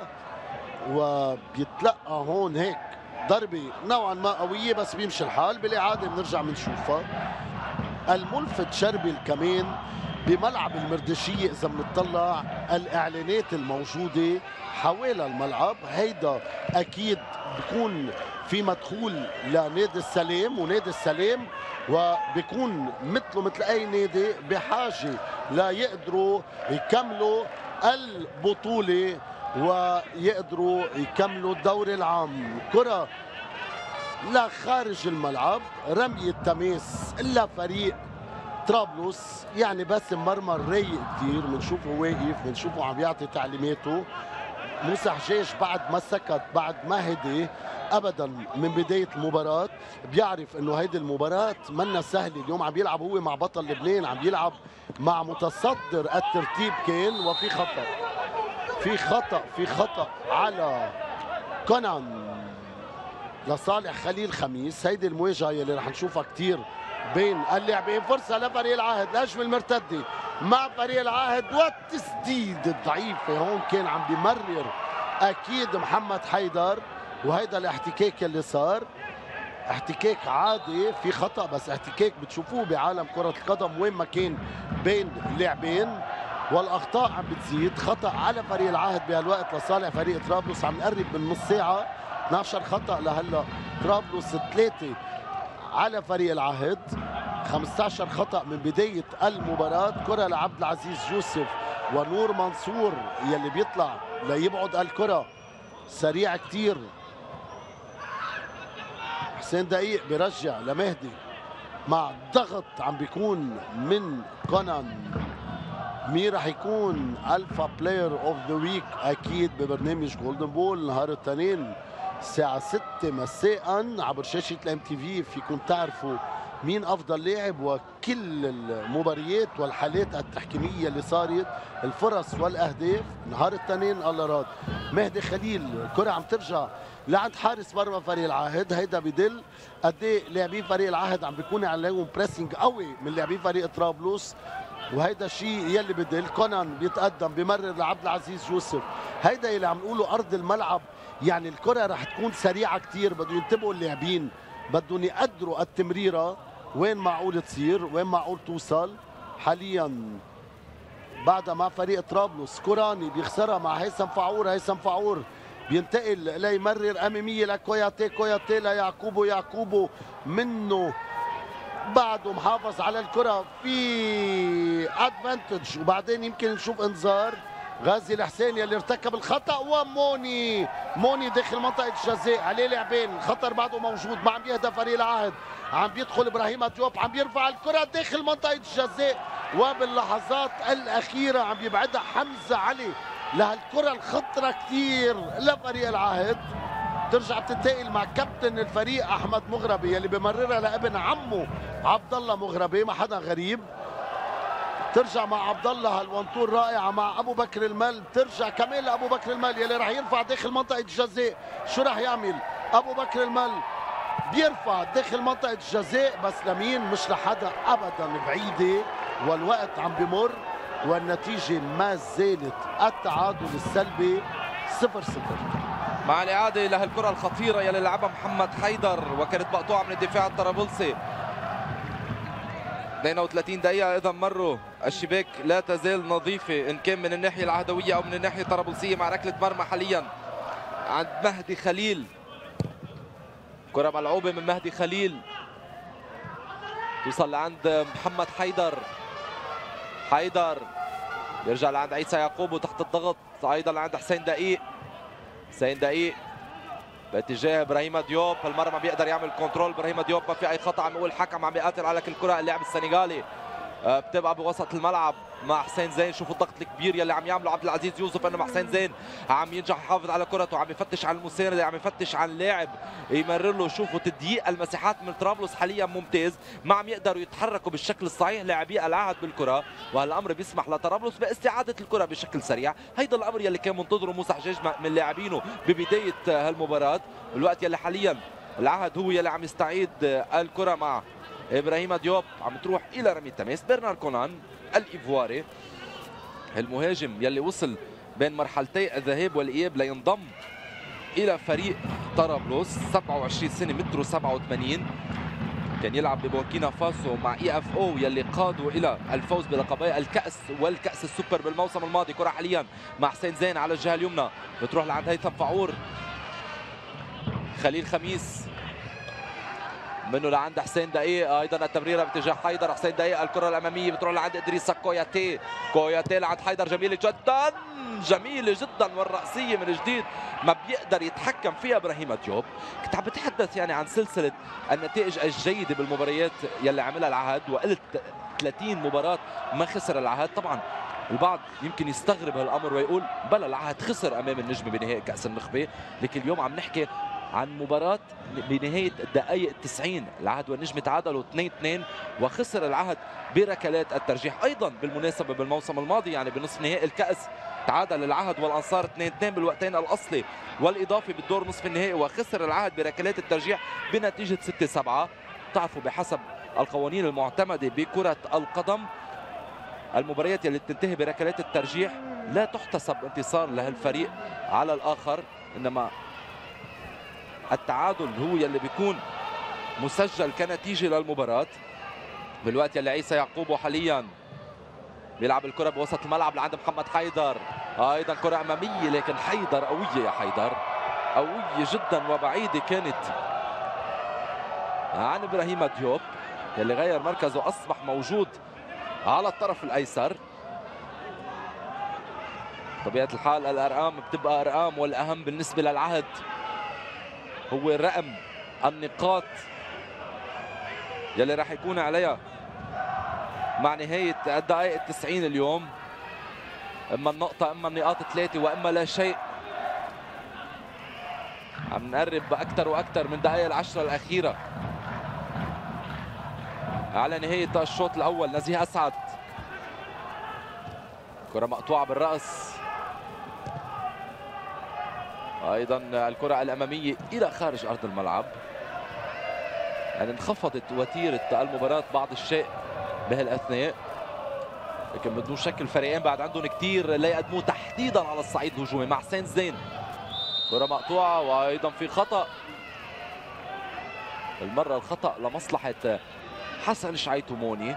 وبيتلقى هون هيك ضربه نوعا ما قويه، بس بيمشي الحال. بالاعاده بنرجع بنشوفها. الملفت شربل كمان بملعب المردشيه اذا بنطلع الاعلانات الموجوده حوالي الملعب، هيدا اكيد بيكون في مدخول لنادي السلام، ونادي السلام وبيكون مثله مثل اي نادي بحاجه ليقدروا يكملوا البطوله ويقدروا يكملوا الدوري العام. كره لخارج الملعب، رميه تماس الا فريق طرابلس. يعني باسم مرمر رايق كثير، بنشوفه واقف، بنشوفه عم يعطي تعليماته. موسى حجاج بعد ما سكت، بعد ما هدي ابدا من بدايه المباراه، بيعرف انه هيدي المباراه منا سهله. اليوم عم يلعب هو مع بطل لبنان، عم يلعب مع متصدر الترتيب كان. وفي خطا، في خطا في خطا على كونان لصالح خليل خميس. هيدي المواجهه يلي رح نشوفها كثير بين اللاعبين. فرصه لفريق العهد، الهجمه المرتده مع فريق العهد والتسديد الضعيفه. هون كان عم بمرر اكيد محمد حيدر، وهيدا الاحتكاك اللي صار احتكاك عادي. في خطا بس احتكاك بتشوفوه بعالم كره القدم وين ما كان بين اللاعبين، والاخطاء عم بتزيد. خطا على فريق العهد بهالوقت لصالح فريق طرابلس. عم نقرب من نص ساعه، اثنعش خطا لهلا. طرابلس ثلاثه على فريق العهد، خمسة عشر خطا من بدايه المباراه. كره لعبد العزيز يوسف ونور منصور يلي بيطلع ليبعد الكره سريع كتير. حسين دقيق بيرجع لمهدي مع ضغط عم بيكون من كونان. مين رح يكون الفا بلاير اوف ذا ويك؟ اكيد ببرنامج جولدن بول نهار الاثنين الساعة ستة مساء عبر شاشة الام تي في. فيكم تعرفوا مين افضل لاعب وكل المباريات والحالات التحكيميه اللي صارت، الفرص والاهداف نهار الاثنين. الله راد. مهدي خليل الكره عم ترجع لعند حارس مرمى فريق العهد. هيدا بدل قد ايه لاعبين فريق العهد عم بيكون عليهم بريسنج قوي من لاعبين فريق طرابلس، وهيدا الشيء يلي بدل. كونان بيتقدم بمرر لعبد العزيز يوسف. هيدا اللي عم نقوله ارض الملعب، يعني الكره رح تكون سريعه كثير. بدهم ينتبهوا اللاعبين، بدهم يقدروا التمريره وين معقول تصير، وين معقول توصل. حاليا بعد ما فريق طرابلس كوراني بيخسرها مع هيثم فاعور. هيثم فاعور بينتقل ليمرر اماميه لكوياتي، كوياتي ليعقوبو، يعقوبو منه بعده محافظ على الكره في ادفانتج، وبعدين يمكن نشوف انذار. غازي الحسيني اللي ارتكب الخطا، وموني موني داخل منطقه الجزاء عليه لاعبين. الخطر بعده موجود، ما عم يهدى فريق العهد. عم بيدخل ابراهيم ديوب، عم بيرفع الكره داخل منطقه الجزاء، وباللحظات الاخيره عم يبعدها حمزه علي لهالكره الخطره كثير لفريق العهد. ترجع بتنتقل مع كابتن الفريق احمد مغربي يلي بمررها لابن عمه عبد الله مغربي، ما حدا غريب. ترجع مع عبد الله هالونطور رائعه مع ابو بكر المل. ترجع كمان لابو بكر المل يلي راح يرفع داخل منطقه الجزاء. شو راح يعمل ابو بكر المل؟ بيرفع داخل منطقة الجزاء، بس لمين؟ مش لحدا أبدا، بعيدة، والوقت عم بمر والنتيجة ما زالت التعادل السلبي صفر صفر. مع الإعادة لهالكرة الخطيرة يلي لعبها محمد حيدر وكانت مقطوعة من الدفاع الطرابلسي. اثنين وثلاثين دقيقة إذا مروا، الشباك لا تزال نظيفة إن كان من الناحية العهدوية أو من الناحية الطرابلسية، مع ركلة مرمى حاليا عند مهدي خليل. كرة ملعوبة من مهدي خليل توصل لعند محمد حيدر. حيدر يرجع لعند عيسى يعقوب وتحت الضغط أيضا لعند حسين دقيق. حسين دقيق باتجاه ابراهيم ديوب، هالمره ما بيقدر يعمل كنترول ابراهيم ديوب، ما في اي خطا، عم يقول الحكم عم بيقاتل على كل كره. اللاعب السنغالي بتبقى بوسط الملعب مع حسين زين. شوفوا الضغط الكبير يلي عم يعمله عبد العزيز يوسف، انه مع حسين زين عم ينجح يحافظ على كرته، عم يفتش على المسانده، عم يفتش على اللاعب يمرر له. شوفوا تضييق المساحات من طرابلس حاليا ممتاز، ما عم يقدروا يتحركوا بالشكل الصحيح لاعبي العهد بالكره، وهالامر بيسمح لطرابلس باستعاده الكره بشكل سريع. هيدا الامر يلي كان منتظره موسى حجاج من لاعبينه ببدايه هالمباراه. الوقت يلي حاليا العهد هو يلي عم يستعيد الكره مع ابراهيم ديوب، عم تروح الى رمي التماس. برنار كونان الايفواري المهاجم يلي وصل بين مرحلتي الذهاب والاياب لينضم الى فريق طرابلس، سبعة وعشرين سنه، متر سبعة وثمانين، كان يلعب ببوركينا فاسو مع اي اف او يلي قادوا الى الفوز بلقبي الكاس والكاس السوبر بالموسم الماضي. كره حاليا مع حسين زين على الجهه اليمنى بتروح لعند هيثم فعور. خليل خميس منه لعند حسين دقيق، ايضا التمريره باتجاه حيدر. حسين دقيق الكره الاماميه بتروح لعند ادريسا كوياتي. كوياتي لعند حيدر، جميله جدا، جميله جدا، والراسيه من جديد ما بيقدر يتحكم فيها ابراهيم ديوب. كنت عم بتحدث يعني عن سلسله النتائج الجيده بالمباريات يلي عملها العهد، وقلت ثلاثين مباراه ما خسر العهد. طبعا البعض يمكن يستغرب هالامر ويقول بلا العهد خسر امام النجم بنهائي كاس النخبه، لكن اليوم عم نحكي عن مباراة بنهاية الدقائق التسعين. العهد والنجم تعادلوا اثنين اثنين وخسر العهد بركلات الترجيح. أيضا بالمناسبة بالموسم الماضي يعني بنصف نهائي الكأس تعادل العهد والأنصار اثنين اثنين بالوقتين الأصلي والإضافي بالدور نصف النهائي، وخسر العهد بركلات الترجيح بنتيجة ستة سبعة. تعرفوا بحسب القوانين المعتمدة بكرة القدم المباريات اللي بتنتهي بركلات الترجيح لا تحتسب انتصار لهالفريق على الآخر، إنما التعادل هو يلي بيكون مسجل كنتيجه للمباراه. بالوقت يلي عيسى يعقوب حاليا بيلعب الكره بوسط الملعب لعند محمد حيدر، ايضا كره اماميه، لكن حيدر قويه، يا حيدر قويه جدا وبعيده كانت عن ابراهيم ديوب يلي غير مركزه، اصبح موجود على الطرف الايسر. طبيعه الحال الارقام بتبقى ارقام، والاهم بالنسبه للعهد هو رقم النقاط يلي راح يكون عليها مع نهاية الدقائق التسعين اليوم، اما النقطة اما النقاط ثلاثة واما لا شيء. عم نقرب اكثر واكثر من دقائق العشرة الاخيرة على نهاية الشوط الاول. نزيه اسعد، كرة مقطوعة بالرأس، ايضا الكره الاماميه الى خارج ارض الملعب. يعني انخفضت وتيره المباراه بعض الشيء بهالاثناء، لكن بدون شك الفريقين بعد عندهم كثير لا يقدموه تحديدا على الصعيد الهجومي. مع حسين زين كره مقطوعه وايضا في خطا، المره الخطا لمصلحه حسن شعيتوموني.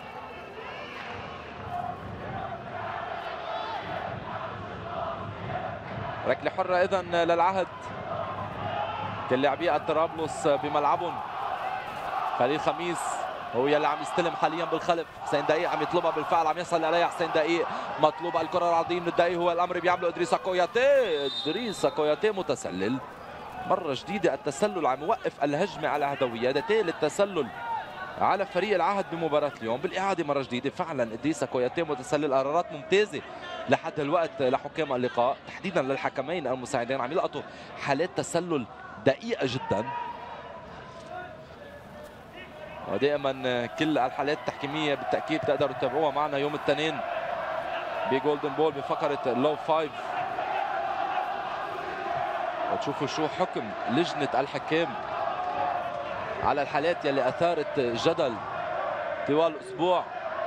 ركله حره اذا للعهد، كل لاعبي الطرابلس بملعبهم. خليل خميس هو يلي عم يستلم حاليا بالخلف. حسين دقيق عم يطلبها بالفعل، عم يصل عليها حسين دقيق، مطلوب الكره العرضيه من الدقيق، هو الامر بيعمله ادريسا كوياتي. ادريسا كوياتي متسلل مره جديده، التسلل عم يوقف الهجمه على العهدويه. هذا ثالث تسلل على فريق العهد بمباراه اليوم. بالاعاده مره جديده فعلا ادريسا كوياتي متسلل، قرارات ممتازه لحد الوقت لحكام اللقاء، تحديدا للحكمين المساعدين، عم يلقطوا حالات تسلل دقيقه جدا. ودائما كل الحالات التحكيميه بالتاكيد تقدروا تتابعوها معنا يوم الاثنين بجولدن بول بفقره اللو فايف، وتشوفوا شو حكم لجنه الحكام على الحالات يلي اثارت جدل طوال الاسبوع،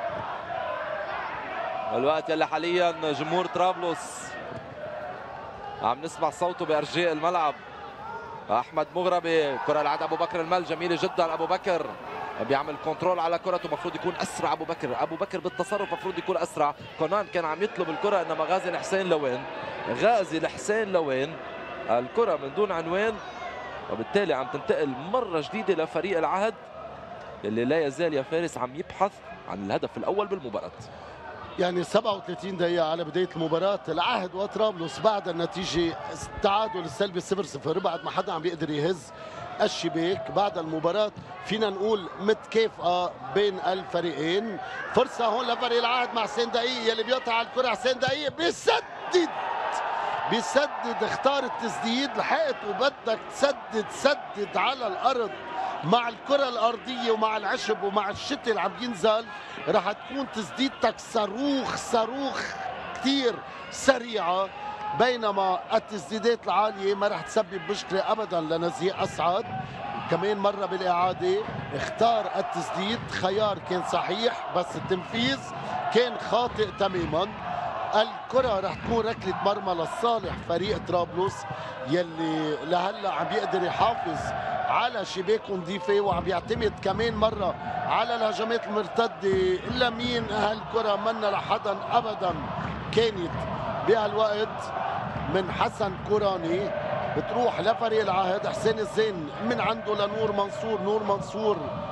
والوقت يلي حاليا جمهور طرابلس عم نسمع صوته بارجاء الملعب. احمد مغربي، كره لعند ابو بكر المل، جميله جدا. ابو بكر بيعمل كنترول على كرته، المفروض يكون اسرع. ابو بكر ابو بكر بالتصرف المفروض يكون اسرع. كونان كان عم يطلب الكره، انما غازي الحسين لوين؟ غازي الحسين لوين؟ الكره من دون عنوان، وبالتالي عم تنتقل مره جديده لفريق العهد اللي لا يزال يا فارس عم يبحث عن الهدف الاول بالمباراه. يعني سبعة وثلاثين دقيقة على بداية المباراة، العهد وطرابلس بعد النتيجة التعادل السلبي صفر صفر، بعد ما حدا عم بيقدر يهز الشباك. بعد المباراة فينا نقول متكافئة بين الفريقين. فرصة هون لفريق العهد مع حسين دقيق يلي بيقطع الكرة. حسين دقيق بيسدد بيسدد اختار التسديد. لحقت وبدك تسدد، سدد على الأرض مع الكرة الأرضية ومع العشب ومع الشتي اللي عم ينزل. رح تكون تسديدتك صاروخ صاروخ كثير سريعة، بينما التسديدات العالية ما رح تسبب مشكلة أبدا لنزيه أسعد. كمان مرة بالإعادة اختار التسديد، خيار كان صحيح بس التنفيذ كان خاطئ تماما. الكرة رح تكون ركلة مرمى لصالح فريق طرابلس يلي لهلا عم بيقدر يحافظ على شباك نظيفة، وعم بيعتمد كمان مرة على الهجمات المرتدة. لمين هالكرة؟ منا لحدا أبدا. كانت بهالوقت من حسن كوراني، بتروح لفريق العهد. حسين الزين من عنده لنور منصور، نور منصور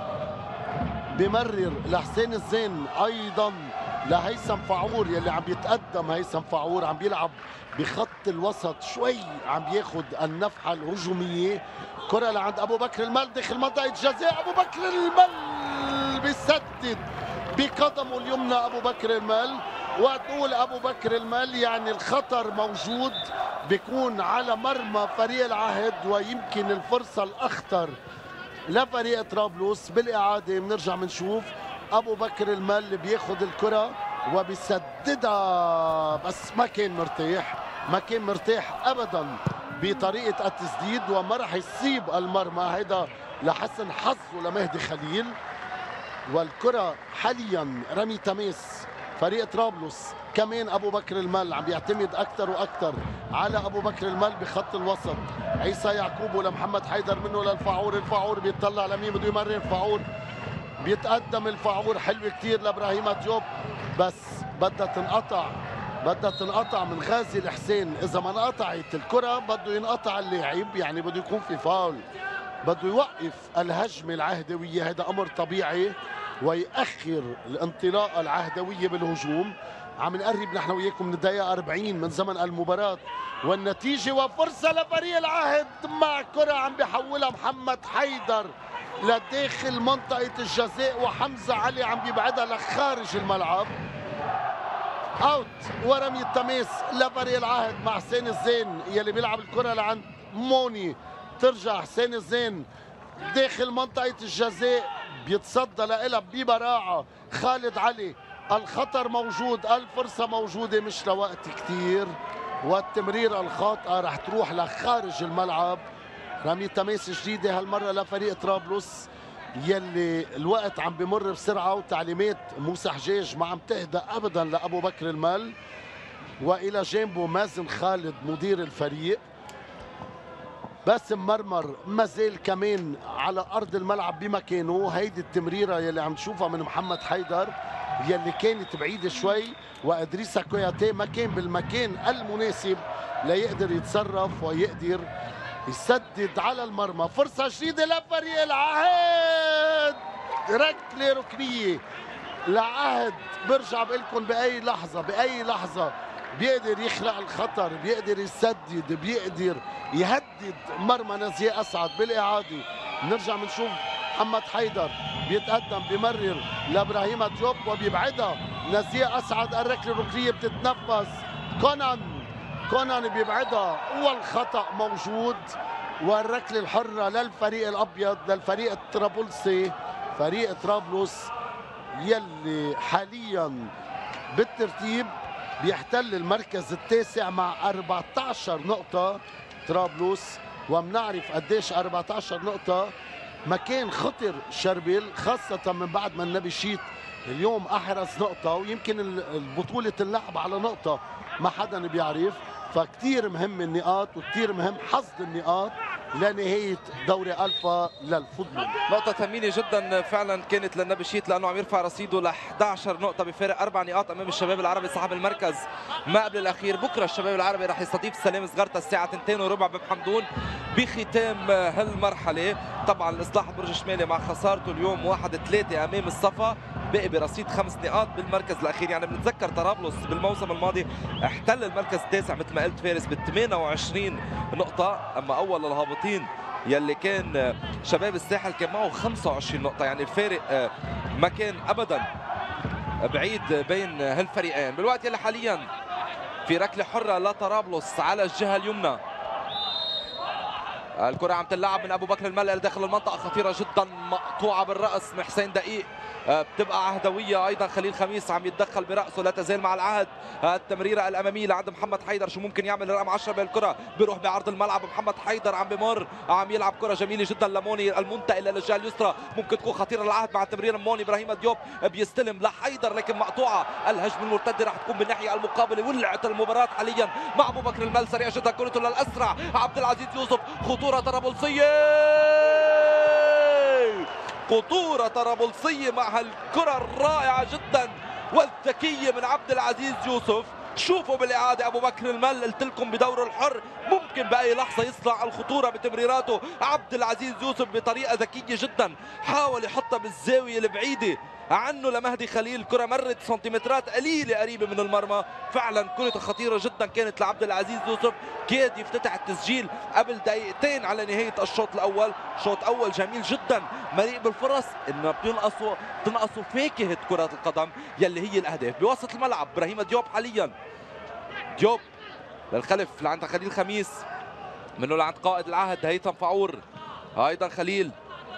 بمرر لحسين الزين أيضا لهيثم فعور يلي عم يتقدم. هيثم فعور عم بيلعب بخط الوسط شوي، عم بياخد النفحة الهجومية. كرة لعند أبو بكر المل داخل منطقة جزاء. أبو بكر المل بيسدد بقدمه اليمنى. أبو بكر المل، وتقول أبو بكر المل يعني الخطر موجود، بيكون على مرمى فريق العهد، ويمكن الفرصة الأخطر لفريق طرابلس. بالإعادة بنرجع بنشوف أبو بكر المل بياخد الكرة وبيسددها، بس ما كان مرتاح، ما كان مرتاح أبدا بطريقة التسديد، وما راح يصيب المرمى. هيدا لحسن حظه لمهدي خليل. والكرة حاليا رمي تماس فريق طرابلس. كمان أبو بكر المل عم بيعتمد أكثر وأكثر على أبو بكر المل بخط الوسط. عيسى يعقوب ولمحمد حيدر، منه للفعور. الفعور بيطلع لمين بده يمرر. الفعور بيتقدم. الفعور حلو كتير لابراهيم ديوب، بس بدها تنقطع، بدها تنقطع من غازي الحسين. اذا ما انقطعت الكره بده ينقطع اللاعب، يعني بده يكون في فاول، بده يوقف الهجمه العهدويه. هذا امر طبيعي، ويأخر الانطلاقه العهدويه بالهجوم. عم نقرب نحن وياكم من الدقيقه أربعين من زمن المباراه، والنتيجه وفرصه لفريق العهد مع كره عم بيحولها محمد حيدر لداخل منطقة الجزاء، وحمزة علي عم بيبعدها لخارج الملعب. اوت، ورمي التماس لفريق العهد مع حسين الزين يلي بيلعب الكرة لعند موني. ترجع حسين الزين داخل منطقة الجزاء، بيتصدى لها ببراعة خالد علي. الخطر موجود، الفرصة موجودة، مش لوقت كتير، والتمريرة الخاطئة رح تروح لخارج الملعب. رمي تماس جديدة هالمرة لفريق طرابلس يلي الوقت عم بمر بسرعة، وتعليمات موسى حجاج ما عم تهدأ أبدا لأبو بكر المل، وإلى جانبه مازن خالد مدير الفريق. باسم مرمر مازال كمان على أرض الملعب بمكانه. هيدي التمريرة يلي عم تشوفها من محمد حيدر يلي كانت بعيدة شوي، وإدريسا كوياتي ما كان بالمكان المناسب ليقدر يتصرف ويقدر يسدد على المرمى. فرصة جديدة لفريق العهد، ركلة ركنية لعهد. برجع بقول لكم بأي لحظة بأي لحظة بيقدر يخلق الخطر، بيقدر يسدد، بيقدر يهدد مرمى نزيه أسعد. بالإعادة بنرجع بنشوف محمد حيدر بيتقدم بمرر لابراهيم ديوب وبيبعدها نزيه أسعد. الركلة الركنية بتتنفذ. كونان كونان بيبعدها، والخطأ موجود، والركلة الحرة للفريق الأبيض، للفريق الطرابلسي، فريق طرابلس يلي حاليا بالترتيب بيحتل المركز التاسع مع أربعة عشر نقطة طرابلس. ومنعرف قديش أربعة عشر نقطة مكان خطر شربيل، خاصة من بعد ما النبي شيت اليوم أحرز نقطة، ويمكن البطولة اللعب على نقطة ما حدا بيعرف. فكتير مهم النقاط وكتير مهم حصد النقاط لنهاية دوري ألفا للفوتبول. نقطة ثمينة جدا فعلا كانت للنبي شيت، لأنه عم يرفع رصيده ل إحدى عشر نقطة بفارق أربع نقاط أمام الشباب العربي صاحب المركز ما قبل الأخير. بكرة الشباب العربي رح يستضيف سلام صغرتا الساعة اثنتين وربع بحمدون بختام هالمرحلة. طبعا الإصلاح برج الشمالي مع خسارته اليوم واحد ثلاثة أمام الصفا بقي برصيد خمس نقاط بالمركز الأخير. يعني بنتذكر طرابلس بالموسم الماضي احتل المركز التاسع مثل ما قلت فارس ب ثمانية وعشرين نقطة، أما أول الهابطين يلي كان شباب الساحل كان معه خمسة وعشرين نقطة. يعني الفارق ما كان أبدا بعيد بين هالفريقين. بالوقت يلي حاليا في ركلة حرة لطرابلس على الجهة اليمنى. الكرة عم تلعب من ابو بكر الملقل داخل المنطقة، خطيرة جدا، مقطوعة بالرأس من حسين دقيق، بتبقى عهدوية. ايضا خليل خميس عم يتدخل برأسه، لا تزال مع العهد. التمريرة الامامية لعند محمد حيدر، شو ممكن يعمل رقم عشرة بالكرة، بيروح بعرض الملعب. محمد حيدر عم بمر، عم يلعب كرة جميلة جدا لموني المنتقل الى الجهة اليسرى، ممكن تكون خطيرة للعهد مع التمرير. موني ابراهيم ديوب بيستلم لحيدر لكن مقطوعة. الهجمة المرتدة راح تكون بالناحية المقابلة. ولعت المباراة حاليا مع ابو بكر المل، سريع جدا كرته للاسرع عبد العزيز يوسف، خطورة طرابلسية، خطورة طرابلسية مع هالكرة الرائعة جدا والذكية من عبد العزيز يوسف. شوفوا بالإعادة أبو بكر المل، قلت لكم بدوره الحر ممكن بأي لحظة يصنع الخطورة بتمريراته. عبد العزيز يوسف بطريقة ذكية جدا حاول يحطها بالزاوية البعيدة عنه لمهدي خليل، كرة مرت سنتيمترات قليلة قريبة من المرمى. فعلا كرة خطيرة جدا كانت لعبد العزيز يوسف، كاد يفتتح التسجيل قبل دقيقتين على نهاية الشوط الأول. شوط أول جميل جدا مليء بالفرص، إنه بتنقصوا تنقصوا فاكهة كرة القدم يلي هي الأهداف. بوسط الملعب إبراهيم ديوب حاليا، ديوب للخلف لعند خليل خميس، منه لعند قائد العهد هيثم فعور. أيضا خليل،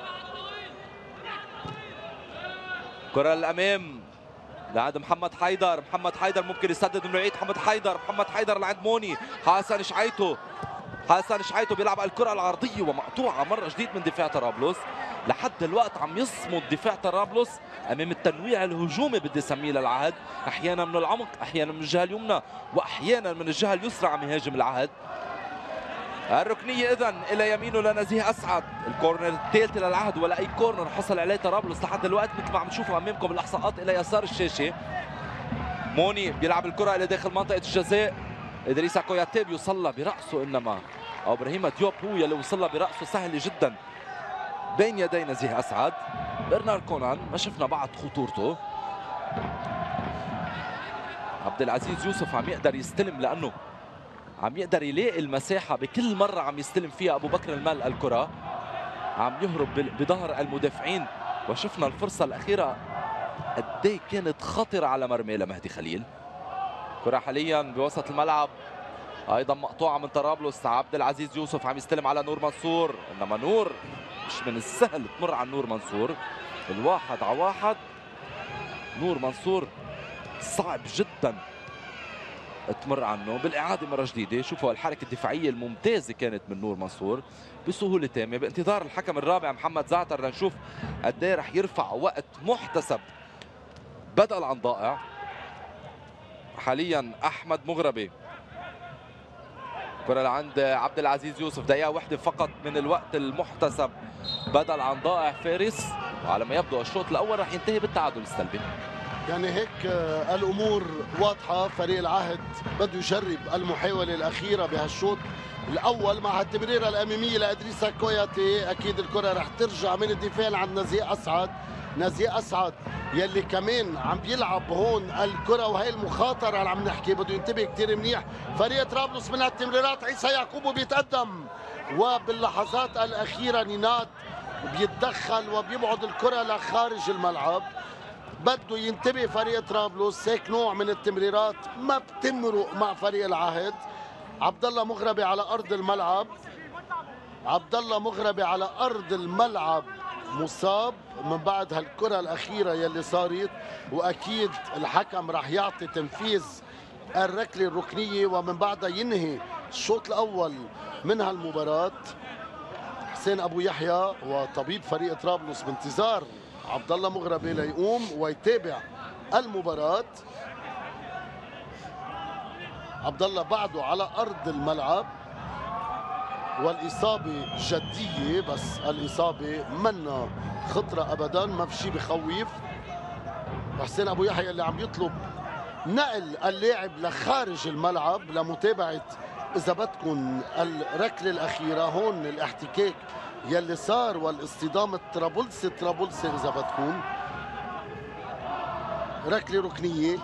كرة للأمام لعند محمد حيدر، محمد حيدر ممكن يسدد من بعيد. محمد حيدر محمد حيدر لعند موني، حسن شعيتو، حسن شعيتو بيلعب الكرة العرضية ومقطوعة مرة جديد من دفاع طرابلس. لحد الوقت عم يصمد دفاع طرابلس أمام التنويع الهجومي بدي سميه للعهد، أحيانا من العمق، أحيانا من الجهة اليمنى، وأحيانا من الجهة اليسرى عم يهاجم العهد. الركنية إذن إلى يمينه لنزيه أسعد، الكورنر الثالثة للعهد ولا أي كورنر حصل عليه طرابلس لحد الوقت مثل ما عم تشوفوا أمامكم الإحصاءات إلى يسار الشاشة. موني بيلعب الكرة إلى داخل منطقة الجزاء، إدريسا كوياتي بيوصلها برأسه، إنما أو إبراهيم ديوب هو يلي وصلها برأسه سهلة جدا بين يدي نزيه أسعد. برنار كونان ما شفنا بعد خطورته. عبد العزيز يوسف عم يقدر يستلم لأنه عم يقدر يلاقي المساحة بكل مرة عم يستلم فيها أبو بكر المال الكرة، عم يهرب بظهر المدافعين. وشفنا الفرصة الأخيرة قديه كانت خطرة على مرمى لمهدي خليل. كرة حاليا بوسط الملعب أيضا مقطوعة من طرابلس، عبد العزيز يوسف عم يستلم على نور منصور، إنما نور مش من السهل تمر عن نور منصور، الواحد على واحد نور منصور صعب جدا تمر عنه. بالإعادة مرة جديدة شوفوا الحركة الدفاعية الممتازة كانت من نور منصور بسهولة تامة. بانتظار الحكم الرابع محمد زعتر لنشوف قد ايه رح يرفع وقت محتسب بدل عن ضائع. حاليا أحمد مغربي، كرة لعند عبد العزيز يوسف، دقيقة واحدة فقط من الوقت المحتسب بدل عن ضائع فارس، وعلى ما يبدو الشوط الأول رح ينتهي بالتعادل السلبي. يعني هيك الامور واضحه، فريق العهد بده يجرب المحاوله الاخيره بهالشوط الاول مع التمريره الاماميه لادريسا كوياتي. اكيد الكره رح ترجع من الدفاع عند نزيه اسعد، نزيه اسعد يلي كمان عم بيلعب هون الكره، وهي المخاطره اللي عم نحكي بده ينتبه كثير منيح فريق طرابلس من التمريرات. عيسى يعقوب بيتقدم، وباللحظات الاخيره نيناد بيتدخل وبيبعد الكره لخارج الملعب. بده ينتبه فريق طرابلس، هيك نوع من التمريرات ما بتمرق مع فريق العهد. عبد الله مغربي على ارض الملعب، عبد الله مغربي على ارض الملعب مصاب من بعد هالكره الاخيره يلي صارت، واكيد الحكم راح يعطي تنفيذ الركله الركنيه ومن بعدها ينهي الشوط الاول من هالمباراه. حسين ابو يحيى وطبيب فريق طرابلس بانتظار عبد الله مغربي ليقوم ويتابع المباراة. عبد الله بعده على ارض الملعب والاصابة جدية، بس الاصابة منا خطرة ابدا، ما في شيء بخوف. حسين ابو يحيى اللي عم يطلب نقل اللاعب لخارج الملعب لمتابعة إذا بدكم الركلة الأخيرة. هون الاحتكاك يلي صار والاصطدام طرابلسي طرابلسي إذا بدكم، ركلة ركنية.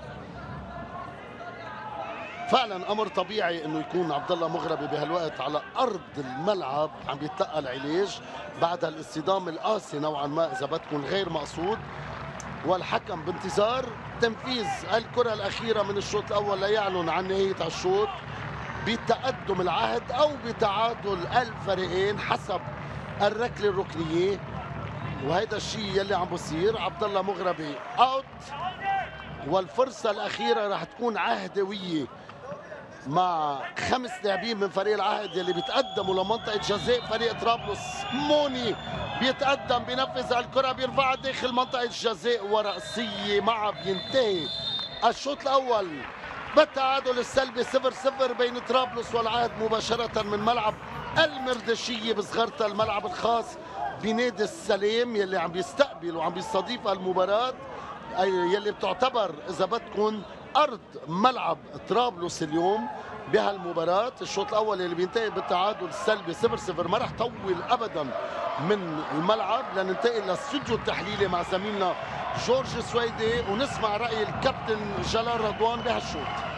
فعلا أمر طبيعي إنه يكون عبد الله مغربي بهالوقت على أرض الملعب عم يتلقى العلاج بعد الاصطدام القاسي نوعا ما إذا بدكم غير مقصود، والحكم بانتظار تنفيذ الكرة الأخيرة من الشوط الأول ليعلن عن نهاية الشوط بتقدم العهد أو بتعادل الفريقين حسب الركلة الركنية. وهذا الشيء يلي عم بصير. عبد الله مغربي أوت، والفرصة الأخيرة رح تكون عهدوية مع خمس لاعبين من فريق العهد يلي بيتقدموا لمنطقة جزاء فريق طرابلس. موني بيتقدم بينفذ الكرة بيرفعها داخل منطقة الجزاء ورأسية معها بينتهي الشوط الأول بالتعادل السلبي صفر صفر بين طرابلس والعهد مباشرة من ملعب المردشية بصغرة الملعب الخاص بنادي السلام يلي عم بيستقبل وعم بيستضيف المباراة يلي بتعتبر إذا بدكم أرض ملعب طرابلس اليوم بهالمباراة. الشوط الأول اللي بينتهي بالتعادل السلبي صفر صفر. ما رح طول أبدا من الملعب لننتقل للاستوديو التحليلي مع زميلنا جورج سويدي ونسمع رأي الكابتن جلال رضوان بهالشوط.